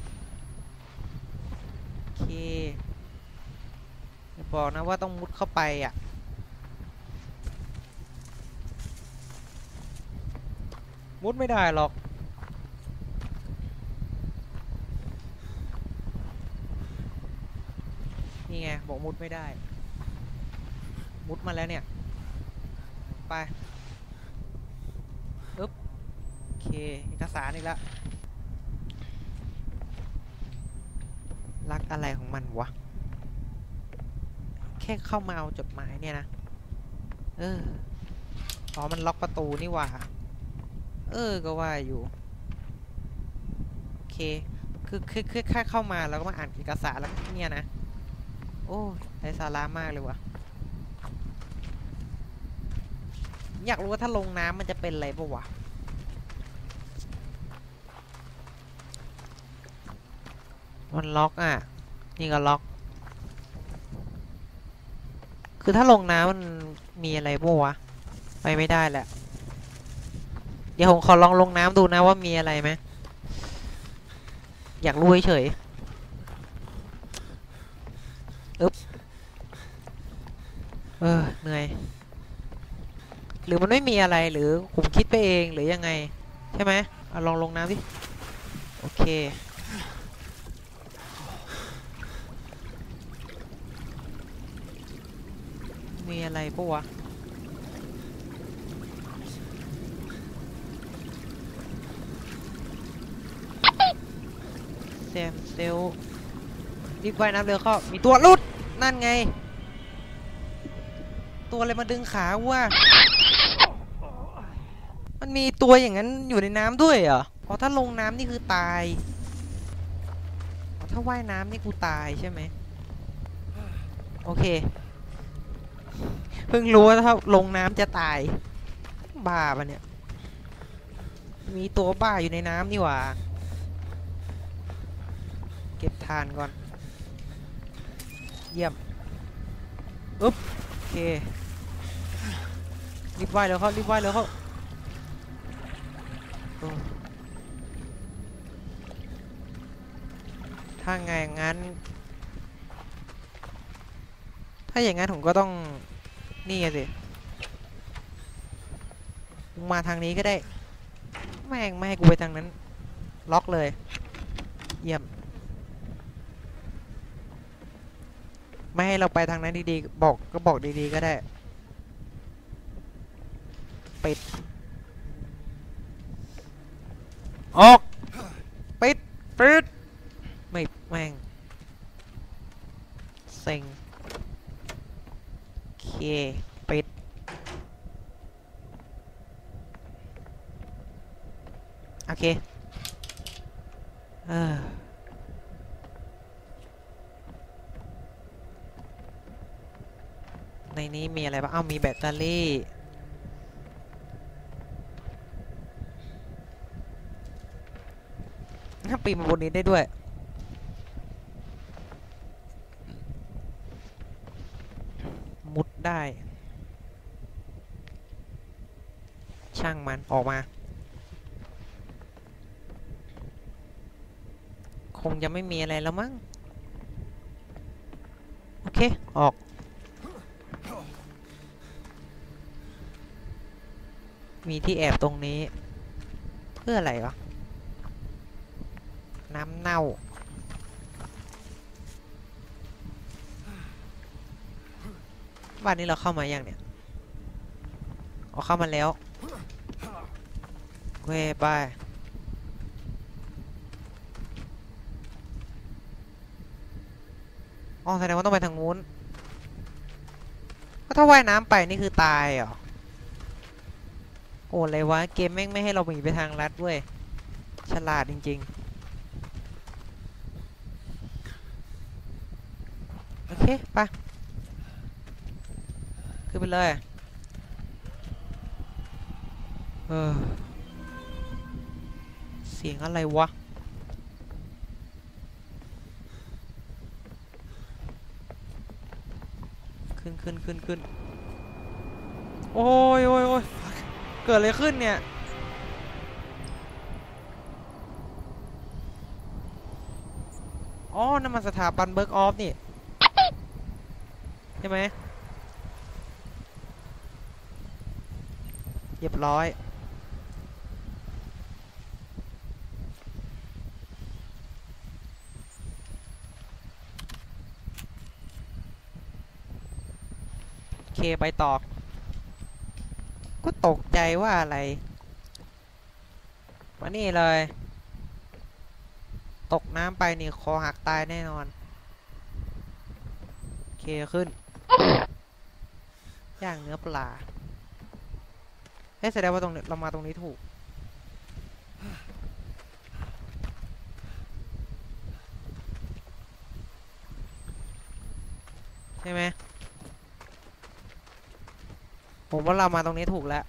โอเคอย่าบอกนะว่าต้องมุดเข้าไปอ่ะมุดไม่ได้หรอกนี่ไงบอกมุดไม่ได้มุดมาแล้วเนี่ยไปปึ๊บโอเคเอกสารอีกแล้วลักอะไรของมันวะแค่เข้ามาเอาจดหมายเนี่ยนะอ๋อมันล็อกประตูนี่หว่าก็ว่าอยู่โอเคคือแค่เข้ามาแล้วก็มาอ่านเอกสารแล้วเนี่ยนะโอ้ไร้สาระมากเลยวะอยากรู้ว่าถ้าลงน้ำมันจะเป็นอะไรปะวะมันล็อกอ่ะนี่ก็ล็อกคือถ้าลงน้ำมันมีอะไรปะวะไปไม่ได้แหละเดี๋ยวผมขอลองลงน้ำดูนะว่ามีอะไรไหมอยากรู้เฉยเหนื่อยหรือมันไม่มีอะไรหรือผมคิดไปเองหรือยังไงใช่ไหมลองลงน้ำดิโอเคมีอะไรปะวะแซมเซลรีบว่ายน้ำเร็วเข้ามีตัวรุดนั่นไงตัวอะไรมาดึงขาว่ามันมีตัวอย่างนั้นอยู่ในน้ำด้วยเหรอเพราะถ้าลงน้ำนี่คือตายถ้าว่ายน้ำนี่กูตายใช่ไหมโอเคเพิ่งรู้ว่าถ้าลงน้ำจะตายบ้าปะเนี่ยมีตัวบ้าอยู่ในน้ำนี่หว่าเก็บทานก่อนเยี่ยมโอเครีบว่ายแล้วเขาถ้าไงงั้นถ้าอย่างงั้นผมก็ต้องนี่สิมาทางนี้ก็ได้แม่งไม่ให้กูไปทางนั้นล็อกเลยเยี่ยมไม่ให้เราไปทางนั้นดีๆบอกดีๆก็ได้ปิดออกปิดไม่แม่งเซ็งโอเคปิดโอเคในนี้มีอะไรบ้างมีแบตเตอรี่ปีนมาบนนี้ได้ด้วยมุดได้ช่างมันออกมาคงจะไม่มีอะไรแล้วมั้งโอเคออกมีที่แอบตรงนี้เพื่ออะไรวะน้ำเน่าบ้านนี้เราเข้ามายังเนี่ยเข้ามาแล้วเว้ยไปอ๋อแสดงว่าต้องไปทางนู้นก็ถ้าว่ายน้ำไปนี่คือตายเหรอโอ้อะไรวะเกมแม่งไม่ให้เราหนีไปทางลัดเว้ยฉลาดจริงๆโอเคไปขึ้นไปเลยเสียงอะไรวะขึ้นโอ้ยเกิดอะไรขึ้นเนี่ยอ๋อนั่นมันสถาบันเบิร์กออฟนี่ใช่ไหมเรียบร้อยโอเคไปต่อก็ตกใจว่าอะไรมานี่เลยตกน้ำไปนี่คอหักตายแน่นอนโอเคขึ้นย่างเนื้อปลาแสดงว่าตรงนี้เรามาตรงนี้ถูกใช่ไหมผมว่าเรามาตรงนี้ถูกแล้ว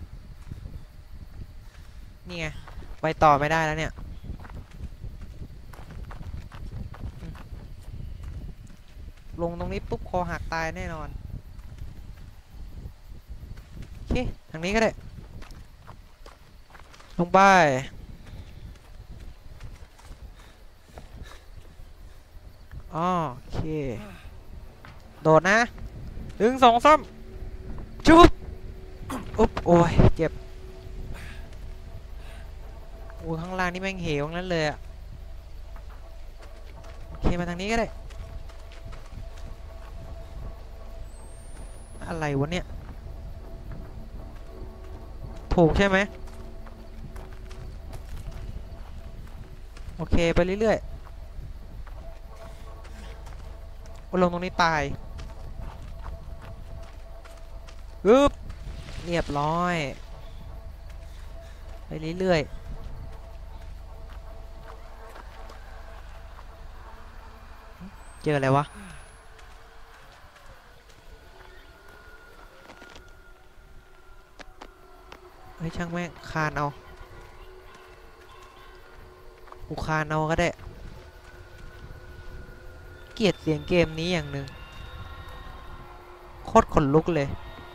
นี่ไงไปต่อไม่ได้แล้วเนี่ยลงตรงนี้ปุ๊บคอหักตายแน่นอนโอเคทางนี้ก็ได้ลงไปโอเคโดดนะ1 2 3จุ๊บอุ๊บโอ้ยเจ็บโอ้ข้างล่างนี่แม่งเหวนั้นเลยอะโอเคมาทางนี้ก็ได้อะไรวะเนี่ยถูกใช่ไหมโอเคไปเรื่อยๆลงตรงนี้ตายอึ๊บเรียบร้อยไปเรื่อยๆเจออะไรวะเฮ้ยช่างแม่งคานเอากูคานเอาก็ได้เกลียดเสียงเกมนี้อย่างหนึ่งโคตรขนลุกเลย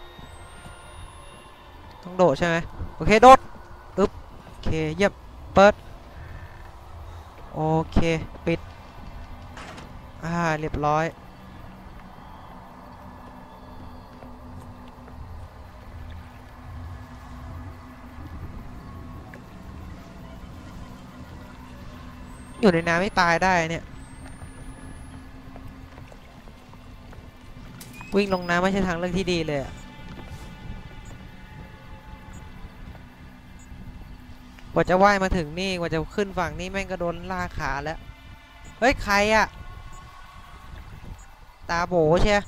ต้องโดดใช่ไหมโอเคโดดอึ๊บโอเคเยี่ยมเปิดโอเคปิดเรียบร้อยอยู่ในน้ำไม่ตายได้เนี่ยวิ่งลงน้ำไม่ใช่ทางเลือกที่ดีเลยกว่าจะว่ายมาถึงนี่กว่าจะขึ้นฝั่งนี่แม่งก็โดนลากขาแล้วเฮ้ยใครอะตาโบใช่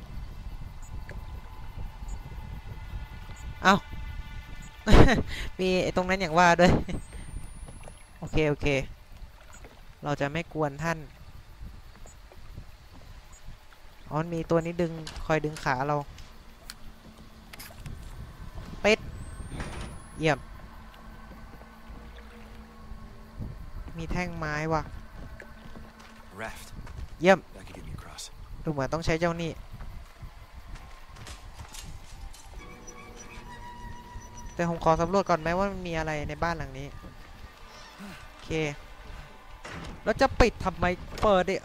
เอา มีไอ้ตรงนั้นอย่างว่าด้วย โอเคเราจะไม่กวนท่านอ๋อมีตัวนี้ดึงคอยดึงขาเราปิดเยี่ยมมีแท่งไม้ว่ะเยี่ยมดูเหมือนต้องใช้เจ้านี่แต่ผมขอสำรวจก่อนไหมว่ามันมีอะไรในบ้านหลังนี้โอเคแล้วจะปิดทำไมเปิดดิ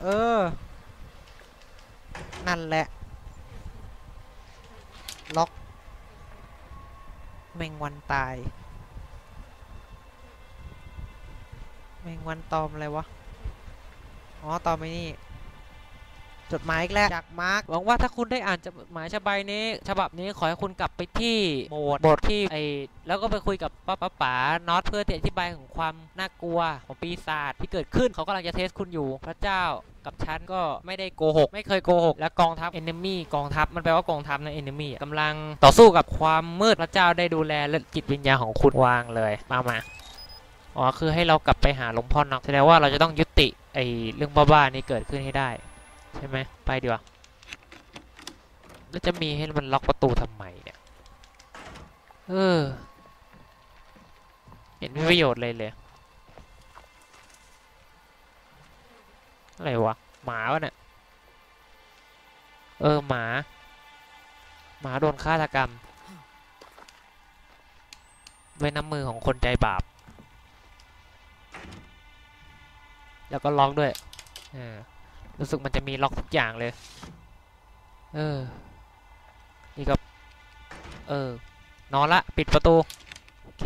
นั่นแหละล็อกแมงวันตายแมงวันตอมอะไรวะอ๋อตอมไอ้นี่จดหมายอีกแล้วจากมาร์คหวังว่าถ้าคุณได้อ่านจดหมายฉบับนี้ขอให้คุณกลับไปที่โบสถ์ที่แล้วก็ไปคุยกับป๋าน็อตเพื่อที่อธิบายของความน่ากลัวของปีศาจที่เกิดขึ้นเขากำลังจะเทสคุณอยู่พระเจ้ากับฉันก็ไม่ได้โกหกไม่เคยโกหกและกองทัพ enemy กองทัพมันแปลว่ากองทัพนะ enemy กำลังต่อสู้กับความมืดพระเจ้าได้ดูแลและจิตวิญญาณของคุณวางเลยมาอ๋อคือให้เรากลับไปหาหลวงพ่อน็อกแสดงว่าเราจะต้องยุติเรื่องบ้าๆนี้เกิดขึ้นให้ได้ใช่ไหมไปดีกว่าแล้วจะมีให้มันล็อกประตูทำไมเนี่ยเห็นไม่ประโยชน์เลยอะไรวะหมาวะเนี่ยหมาโดนฆาตกรรมด้วยน้ำมือของคนใจบาปแล้วก็ล็อกด้วยรู้สึกมันจะมีล็อกทุกอย่างเลยนี่ก็นอนละปิดประตูโอเค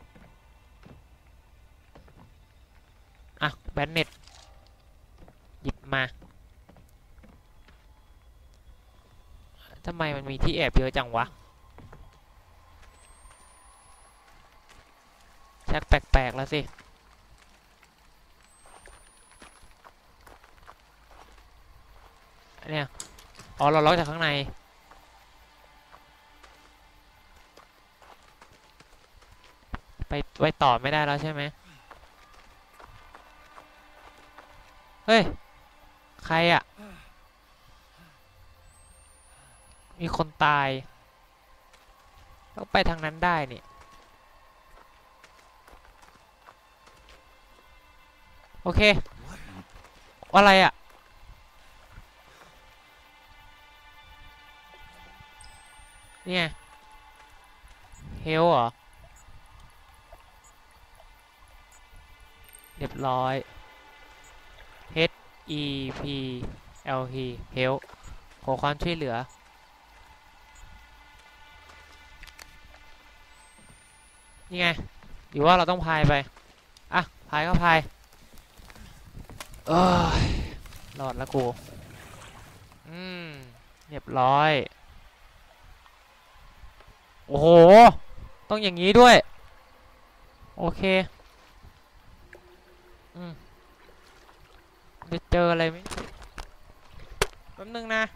อ่ะแบนเน็ตหยิบมาทำไมมันมีที่แอบเยอะจังวะชักแปลกๆแล้วสิเนี่ยอ๋อเราล็อกจากข้างในไปต่อไม่ได้แล้วใช่ไหมเฮ้ยใครอ่ะมีคนตายต้องไปทางนั้นได้นี่โอเคอะไรอ่ะเนี่ยเฮลเหรอเรียบร้อย H E P L P เฮลขอความช่วยเหลือนี่ไงหรือว่าเราต้องพายไปอ่ะพายก็พายรอดแล้วกูเรียบร้อยโอ้โหต้องอย่างนี้ด้วยโอเคจะเจออะไรไหมแป๊บนึงนะ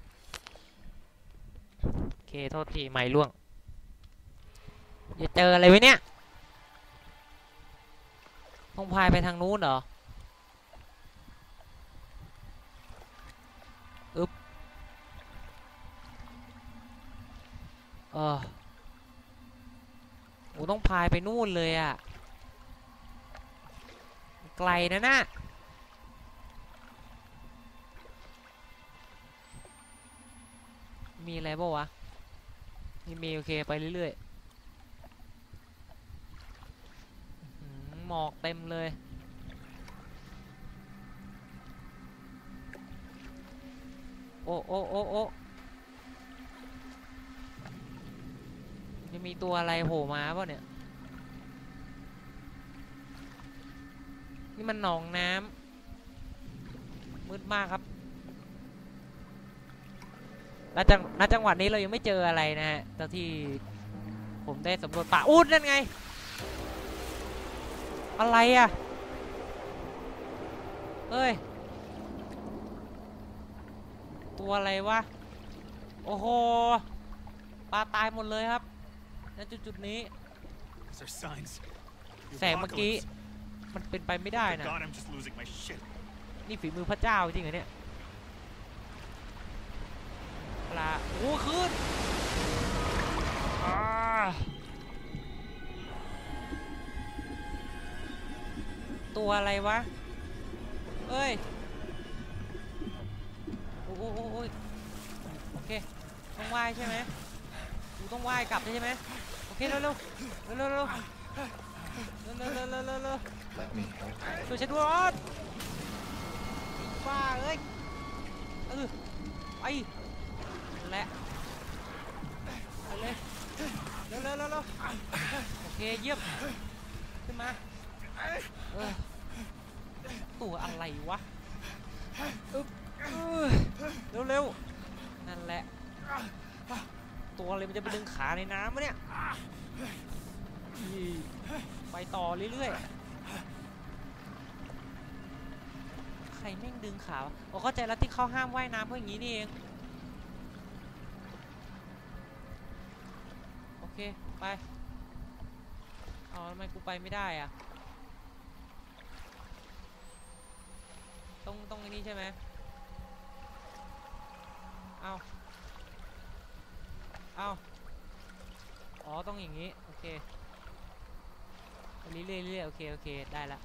โอเคโทษทีไม่ล่วงจะเจออะไรไหมเนี่ยต้องพายไปทางนู้นเหรอโอ้ต้องพายไปนู่นเลยอ่ะไกลนะมีอะไรบ้างวะมีโอเคไปเรื่อยๆหมอกเต็มเลยโอ้จะมีตัวอะไรโผล่มาป่ะเนี่ยนี่มันหนองน้ำมืดมากครับณจังหวัดนี้เรายังไม่เจออะไรนะฮะตอนที่ผมได้สำรวจป่านั่นไงอะไรอ่ะเฮ้ยตัวอะไรวะโอ้โหปลาตายหมดเลยครับณจุดนี้แสงเมื่อกี้มันเป็นไปไม่ได้นะนี่ฝีมือพระเจ้าจริงเหรอเนี่ยปลาโอ้ขึ้นตัวอะไรวะเอ้ยโอ้โอเคต้องว่ายใช่ไหมกูต้องว่ายกลับใช่ไหมโอเคเร็วช่วยฉันด้วยฟ้าเอ้ยไปและไปเลยเร็วโอเคเยี่ยมขึ้นมาตัวอะไรวะเร็วๆนั่นแหละตัวอะไรมันจะไปดึงขาในน้ำวะเนี่ยไปต่อเรื่อยๆใครแม่งดึงขาอ๋อเข้าใจแล้วที่เขาห้ามว่ายน้ำเพราะอย่างนี้นี่เองโอเคไปอ๋อทำไมกูไปไม่ได้อะต้องอันนี้ใช่ไหมเอาอ๋อต้องอย่างนี้โอเคเรื่อยๆโอเคได้ละ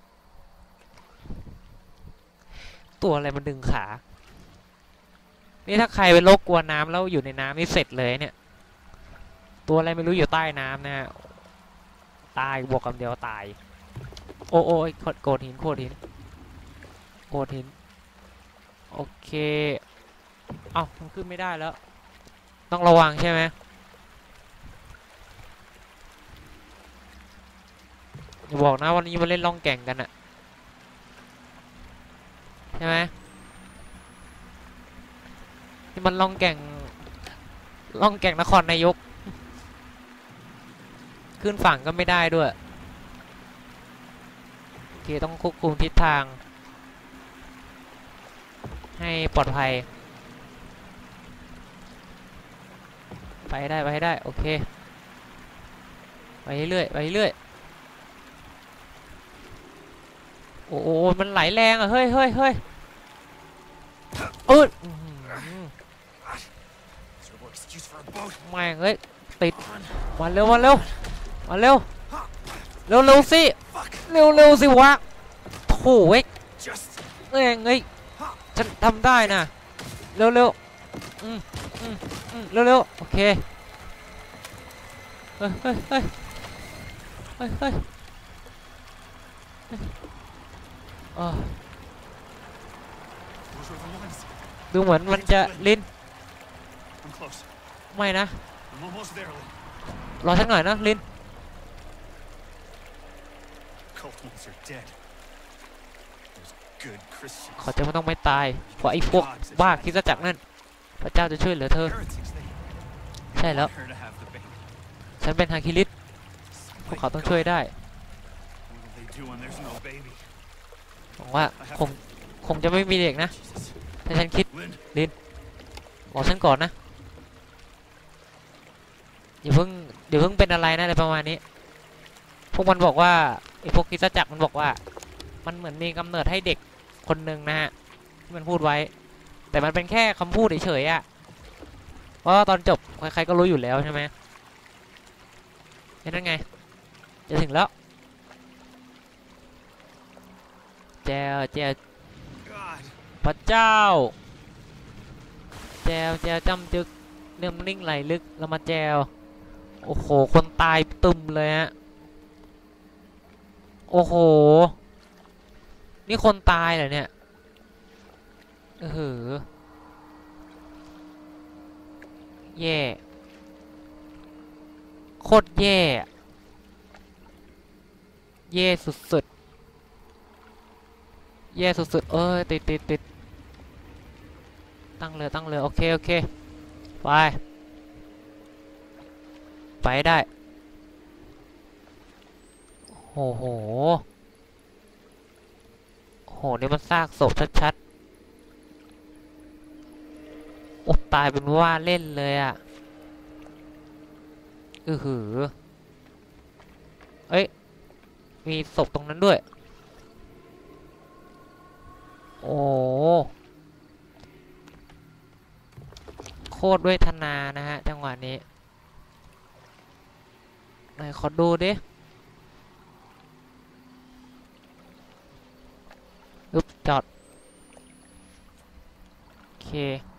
ตัวอะไรมันดึงขานี่ถ้าใครเป็นโรคกลัวน้ำแล้วอยู่ในน้ำนี่เสร็จเลยเนี่ยตัวอะไรไม่รู้อยู่ใต้น้ำนะฮะตายบวกกับเดียวตายโอ้ยโกดหินโอเคเอ้ามันขึ้นไม่ได้แล้วต้องระวังใช่ไหมอย่าบอกนะวันนี้มาเล่นล่องแก่งกันอะใช่ไหมที่มันล่องแก่งนครนายกขึ้นฝั่งก็ไม่ได้ด้วยโอเคต้องควบคุมทิศทางให้ปลอดภัยไปให้ได้โอเคไปเรื่อยโอ้มันไหลแรงอ่ะเฮ้ยไม่เฮ้ยติดมาเร็วสิเร็วสิวะโถ่เว้ยเฮ้ยฉันทำได้นะเร็วโอเคเฮ้ยดูเหมือนมันจะลิ้นไม่นะรอสักหน่อยนะลิ้นเขาจะไม่ต้องไม่ตายเพราะไอ้พวกบ้าคริสตจักรนั่นพระเจ้าจะช่วยเหลือเธอใช่แล้วฉันเป็นฮาคิริสพวกเขาต้องช่วยได้หวังว่าคงจะไม่มีเด็กนะถ้าฉันคิดลินบอกฉันก่อนนะอย่าเพิ่งเป็นอะไรนะอะไรประมาณนี้พวกมันบอกว่าไอ้พวกคริสตจักรมันบอกว่ามันเหมือนมีกำเนิดให้เด็กคนหนึ่งนะฮะที่มันพูดไว้แต่มันเป็นแค่คำพูดเฉยๆอะเพราะตอนจบใครๆก็รู้อยู่แล้วใช่ไหมนั่นไงจะถึงแล้วแจวพระเจ้าแจวจำจึกเรื่องนิ่งไหลลึกแล้วมาแจวโอ้โหคนตายตึมเลยฮะโอ้โหนี่คนตายเหรอเนี่ยแย่โคตรแย่สุดเอ้ยติดตั้งเลยโอเคไปได้โอ้โหนี่มันซากศพชัดๆโอ้ตายเป็นว่าเล่นเลยอ่ะเอ้ยมีศพตรงนั้นด้วยโอ้โคตรเวทนานะฮะจังหวะนี้ไหนขอดูดิจอดโอเค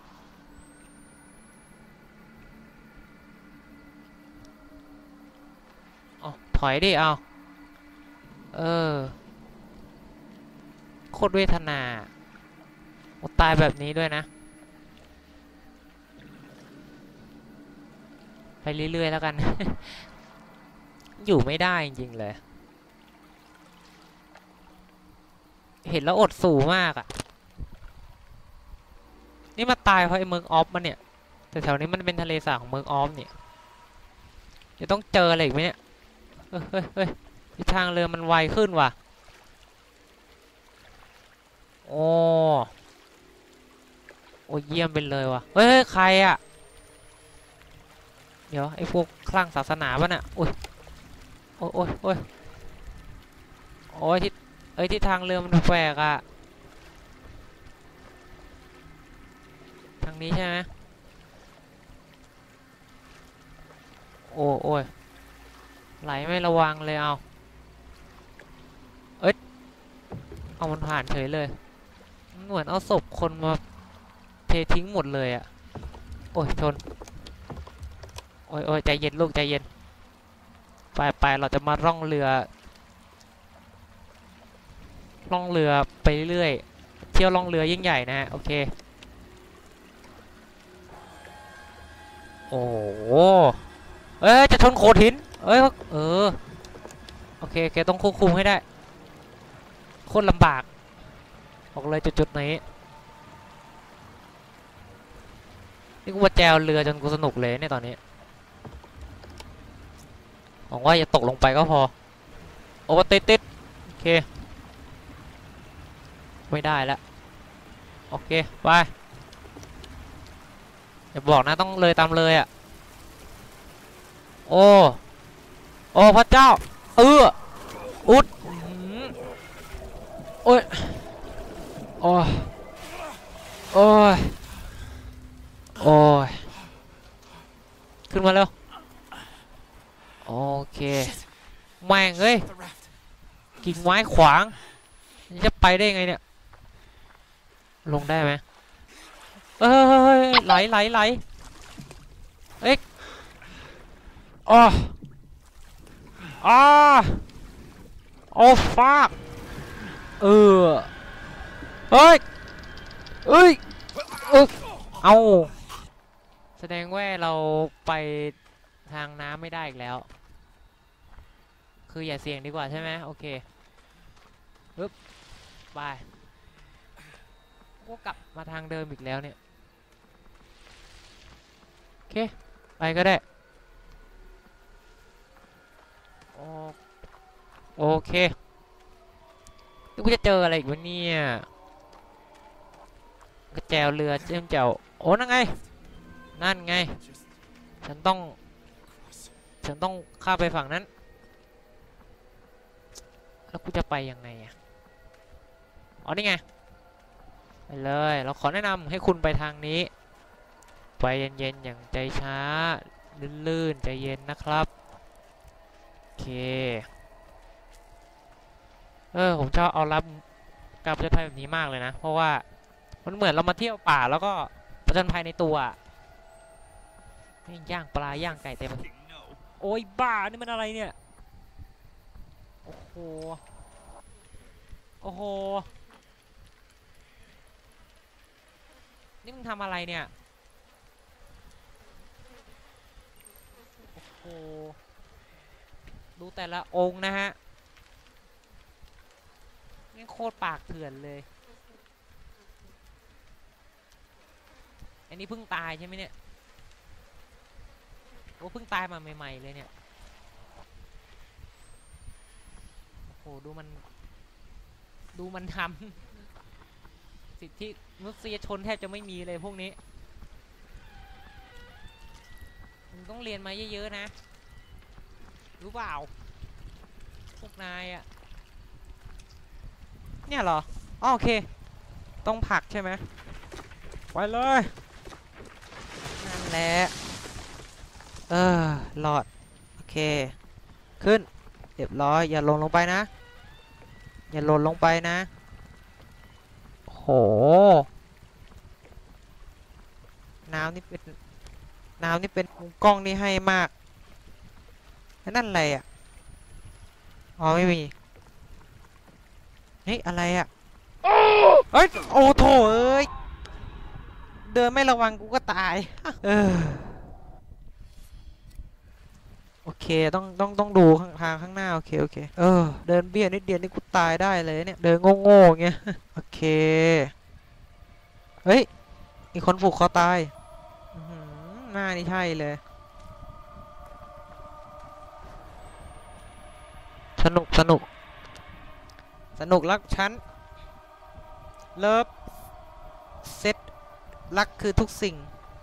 ถอยดิเอาโคตรเวทนาตายแบบนี้ด้วยนะไปเรื่อยๆแล้วกัน อยู่ไม่ได้จริงๆเลยเห็นแล้วอดสูมากอ่ะนี่มาตายเพราะไอ้เมืองออฟมันเนี่ยแต่แถวนี้มันเป็นทะเลสาบของเมืองออฟเนี่ยจะต้องเจออะไรอีกไหมเนี่ยเฮ้ยทิศทางเรือมันไวขึ้นว่ะโอ้เยี่ยมไปเลยว่ะเฮ้ยใครอ่ะเดี๋ยวไอ้พวกคลั่งศาสนาป่ะน่ะโอ้ยทิศทางเรือมันแปลกอ่ะทางนี้ใช่ไหมโอ้ยไหลไม่ระวังเลยเอามันผ่านเฉยเลยเหมือนเอาศพคนมาเททิ้งหมดเลยอ่ะโอ้ยชนโอ้ยใจเย็นลูกใจเย็นไปเราจะมาล่องเรือไปเรื่อยเที่ยวล่องเรือยิ่งใหญ่นะฮะโอเคโอ้จะชนโขดหินโอเคต้องควบคุมให้ได้โคตรลำบากบอกเลยจุดนี้นี่กูว่าแจวเรือจนกูสนุกเลยเนี่ยตอนนี้หวังว่าอย่าตกลงไปก็พอโอ้ติดโอเคไม่ได้แล้วโอเคไปอย่าบอกนะต้องเลยตามเลยอ่ะโอ้พระเจ้าอุดโอ้ยขึ้นมาแล้วโอเคแม่งเอ้ยกิ่งไม้ขวางจะไปได้ไงเนี่ยลงได้ไหมไหลเอ๊ะโอ้ฟากเฮ้ยเอาแสดงว่าเราไปทางน้ำไม่ได้อีกแล้วคืออย่าเสี่ยงดีกว่าใช่ไหมโอเคปึ๊บไปก็กลับมาทางเดิมอีกแล้วเนี่ยโอเคไปก็ได้โอเคนี่กูจะเจออะไรอีกวะเนี่ยกระแจวเรือเจ้านั่นไงฉันต้องข้ามไปฝั่งนั้นแล้วกูจะไปยังไงอ่ะนี่ไงไปเลยเราขอแนะนำให้คุณไปทางนี้ไปเย็นๆอย่างใจช้าลื่นๆใจเย็นนะครับโอเคผมชอบเอารับการผจญภัยแบบนี้มากเลยนะเพราะว่ามันเหมือนเรามาเที่ยวป่าแล้วก็ผจญภัยในตัวย่างปลาย่างไก่เต็มโอ้ยบ้านี่มันอะไรเนี่ยโอ้โหนี่มึงทำอะไรเนี่ยโอ้โหดูแต่ละองค์นะฮะนี่โคตรปากเถื่อนเลยอันนี้เพิ่งตายใช่ไหมเนี่ยเพิ่งตายมาใหม่ๆเลยเนี่ยโอ้โหดูมันทำสิทธิมนุษยชนแทบจะไม่มีเลยพวกนี้มึงต้องเรียนมาเยอะๆนะรู้เปล่าพวกนายอะเนี่ยเหรอโอเคต้องผลักใช่ไหมไปเลยนั่นแหละหลอดโอเคขึ้นเรียบร้อยอย่าลงไปนะอย่าหล่นลงไปนะโหน้ำนี่เป็นกล้องนี่ให้มากนั่นอะไรอ่ะไม่มีนี่อะไรอ่ะเฮ้ยโอ้โถเอ้ยเดินไม่ระวังกูก็ตายโอเคต้องดูทางข้างหน้าโอเคเดินเบี้ยนิดเดียวนี่กูตายได้เลยเนี่ยเดินโง่ๆเงี้ยโอเคเฮ้ยอีกคนผูกคอตายอื้อหือหน้านี่ใช่เลยสนุกสนุกสนุกรักฉันเลิฟเซตรักคือทุกสิ่ง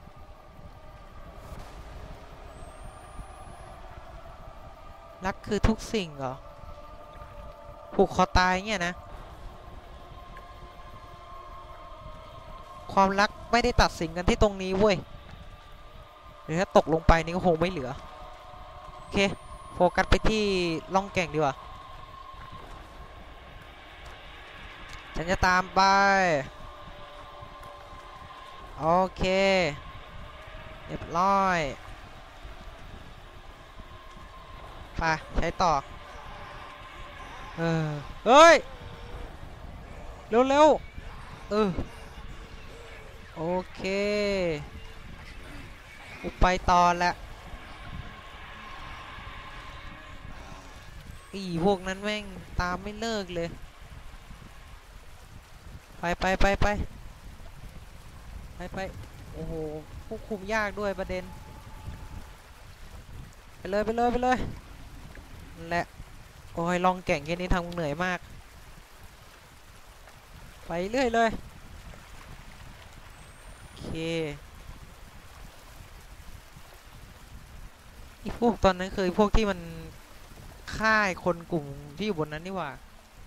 รักคือทุกสิ่งเหรอผูกคอตายเงี้ยนะความรักไม่ได้ตัดสินกันที่ตรงนี้เว้ยหรือถ้าตกลงไปนี่ก็คงไม่เหลือโอเคโฟกัสไปที่ล่องแก่งดีกว่าฉันจะตามไปโอเคเรียบร้อยไปใช้ต่อเฮ้ยเร็วโอเคกูไปต่อแล้วอีพวกนั้นแม่งตามไม่เลิกเลยไปโอ้โหควบคุมยากด้วยประเด็นไปเลยนั่นแหละโอ้ยลองแก่งแค่นี้ทำเหนื่อยมากไปเรื่อยเลยโอเคอีพวกตอนนั้นคือพวกที่มันฆ่าคนกลุ่มที่อยู่บนนั้นนี่หว่า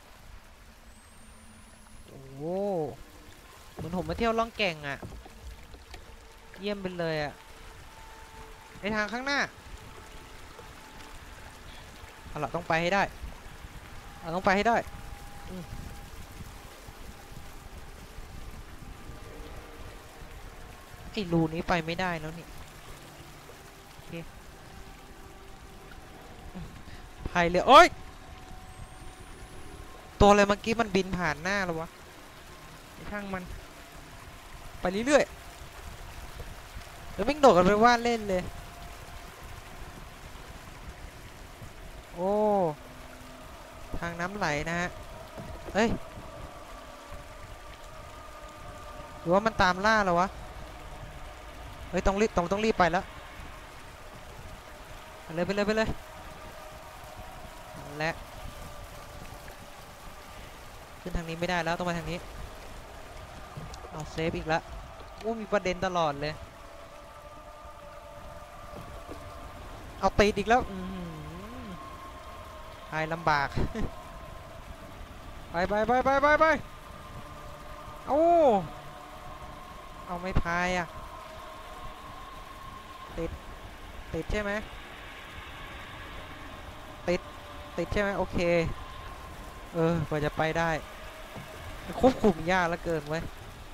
โอ้โหเหมือนผมมาเที่ยวล่องแก่งอ่ะเยี่ยมไปเลยอ่ะในทางข้างหน้าเอาล่ะต้องไปให้ได้ไอ้รูนี้ไปไม่ได้แล้วนี่โอเคพายเรือโอ๊ยตัวอะไรเมื่อกี้มันบินผ่านหน้าแล้ววะช่างมันไปเรื่อยๆแล้วไม่โดดกันไปว่าเล่นเลยโอ้ทางน้ำไหลนะฮะเฮ้ยหรือว่ามันตามล่าเราวะเฮ้ยต้องรีบไปแล้วไปเลยและขึ้นทางนี้ไม่ได้แล้วต้องไปทางนี้เอาเซฟอีกแล้วว่ามีประเด็นตลอดเลยเอาตีอีกแล้วพายลำบาก ไปเอาไม่พายอ่ะติดใช่ไหมติดใช่ไหมโอเคกว่าจะไปได้ควบคุมยากเหลือเกินเว้ย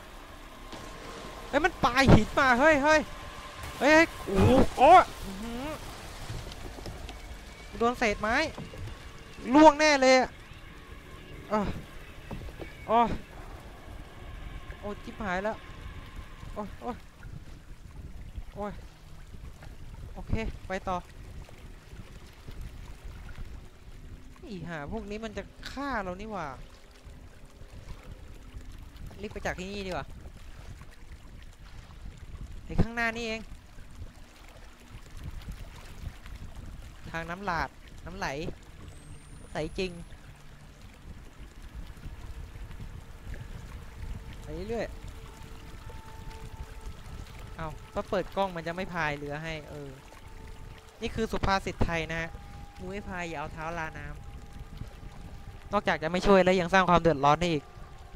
มันปลาหินมาเฮ้ยโอ้โหโดนเศษไม้ล่วงแน่เลยโอ้จิ๊บหายแล้วโอ้ยโอเคไปต่ออีห่าพวกนี้มันจะฆ่าเรานี่หว่ารีบไปจากที่นี่ดีกว่าในข้างหน้านี่เองทางน้ำไหลใสจริงไปเรื่อยเอาก็เปิดกล้องมันจะไม่พายเรือให้นี่คือสุภาษิตไทยนะฮะมือไม่พายอย่าเอาเท้าลาน้ำนอกจากจะไม่ช่วยแล้วยังสร้างความเดือดร้อนได้อีก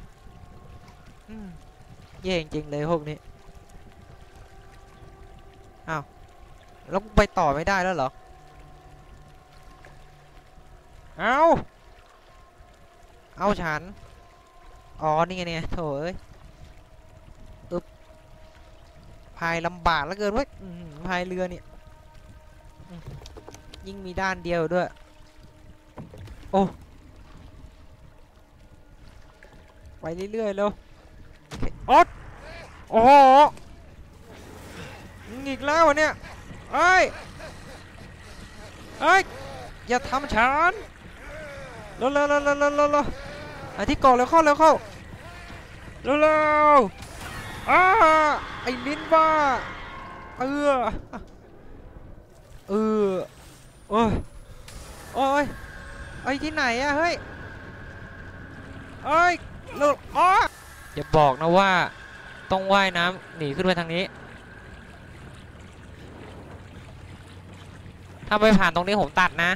แย่จริงเลยพวกนี้อ้าวแล้วไปต่อไม่ได้แล้วเหรอเอาฉันอ๋อนี่ไงเนี่ยโถ่เอ้ยพายลำบากแล้วเกินเว้ยพายเรือเนี่ยยิ่งมีด้านเดียวด้วยโอ้ไปเรื่อยๆแล้วโอ้โหอีกแล้วเนี่ยเอ้ยอย่าทำฉันเร็วที่เกาะเร็วเข้าเร็วอ้าไอ้ลิ้นบ้าเออโอ้ยโอ้ยไอ้ที่ไหนอะเฮ้ยเอ้ยหลุดอ๋ออย่าบอกนะว่าต้องว่ายน้ำหนีขึ้นไปทางนี้ถ้าไม่ผ่านตรงนี้ผมตัดนะ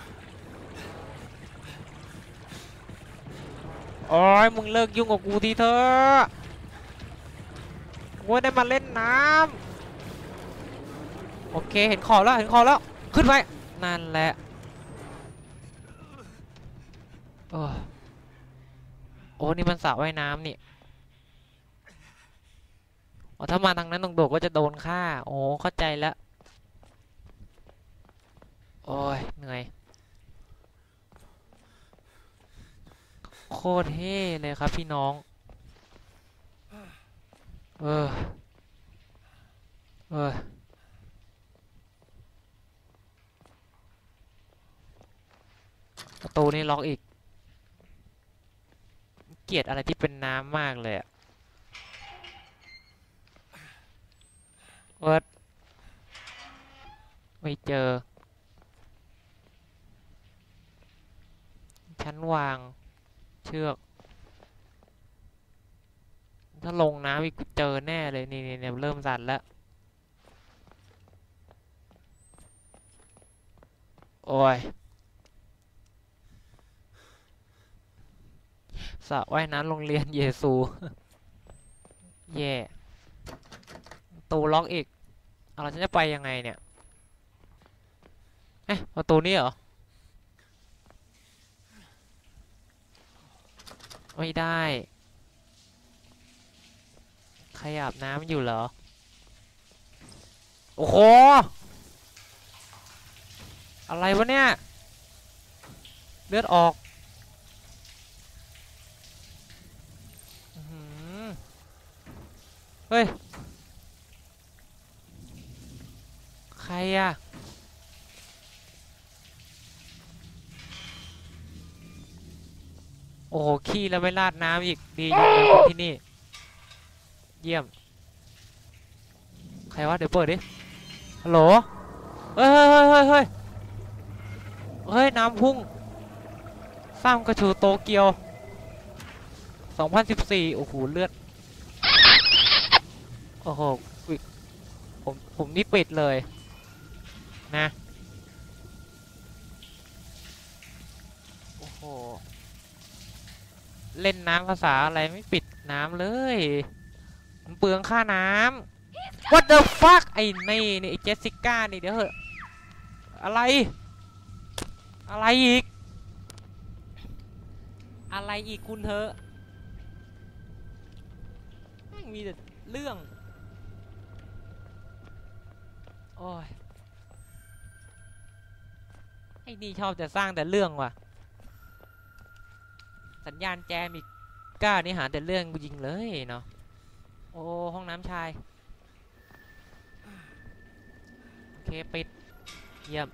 โอ้ยมึงเลิกยุ่งกับกูทีเถอะกูได้มาเล่นน้ำโอเคเห็นขอบแล้วขึ้นไปนั่นแหละโอ้นี่มันสระว่ายน้ำนี่อ๋อถ้ามาทางนั้นตรงโดดก็จะโดนฆ่าโอ้เข้าใจแล้วโอ้ยเหนื่อยโคตรเท่เลยครับพี่น้องประตูนี่ล็อกอีกเกลียดอะไรที่เป็นน้ำมากเลยอะไม่เจอชั้นวางเชือกถ้าลงน้ำอีกเจอแน่เลยนี่เริ่มสั่นแล้วโอ้ยสระว่ายน้ำโรงเรียนเยซูแย่ประตูล็อกอีกเราจะไปยังไงเนี่ยประตูนี้เหรอไม่ได้ใครอาบน้ำอยู่เหรอโอ้โหอะไรวะเนี่ยเลือดออกเฮ้ยใครอะโอ้โหขี้แล้วไม่ราดน้ำอีกดีอยู่เป็นคนที่นี่เยี่ยมใครวะเดี๋ยวเปิดดิฮัลโหลเฮ้ยน้ำพุ่งสร้างกระชูโตเกียว2014โอ้โหเลือดโอ้โหผมนี่ปิดเลยนะโอ้โหเล่นน้ำภาษาอะไรไม่ปิดน้ำเลยมันเปลืองค่าน้ำ What the fuck ไอ้นี่ไอ้เจสสิก้านี่เดี๋ยวเหอะอะไรอีกคุณเธอมีแต่เรื่องโอ้ยไอ้นี่ชอบจะสร้างแต่เรื่องว่ะสัญญาณแจมอีกก้านี่หาแต่เรื่องกูยิงเลยเนาะโอ้ห้องน้ำชายโอเคปิดเยี่ยม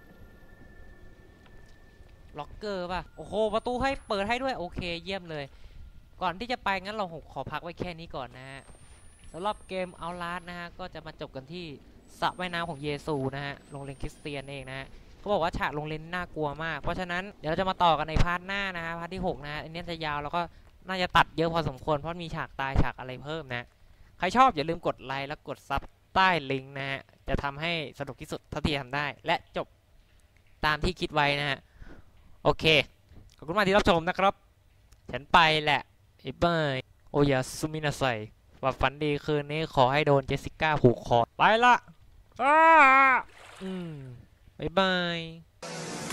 ล็อกเกอร์ป่ะโอ้โหประตูให้เปิดให้ด้วยโอเคเยี่ยมเลยก่อนที่จะไปงั้นเราขอพักไว้แค่นี้ก่อนนะฮะสำหรับเกม Outlast นะฮะก็จะมาจบกันที่สระว่ายน้ำของเยซูนะฮะโรงเรียนคริสเตียนเองนะฮะเขาบอกว่าฉากโรงเรียนน่ากลัวมากเพราะฉะนั้นเดี๋ยวเราจะมาต่อกันในพาร์ทหน้านะฮะพาร์ทที่6นะฮะอันนี้จะยาวแล้วก็น่าจะตัดเยอะพอสมควรเพราะมีฉากตายฉากอะไรเพิ่มนะใครชอบอย่าลืมกดไลค์และกดซับใต้ลิงก์นะฮะจะทำให้สนุกที่สุดเท่าที่ทำได้และจบตามที่คิดไว้นะฮะโอเคขอบคุณมากที่รับชมนะครับฉันไปแหละบายโอยาสุมินาไซฝันดีคืนนี้ขอให้โดนเจสสิก้าผูกคอไปละบ๊ายบาย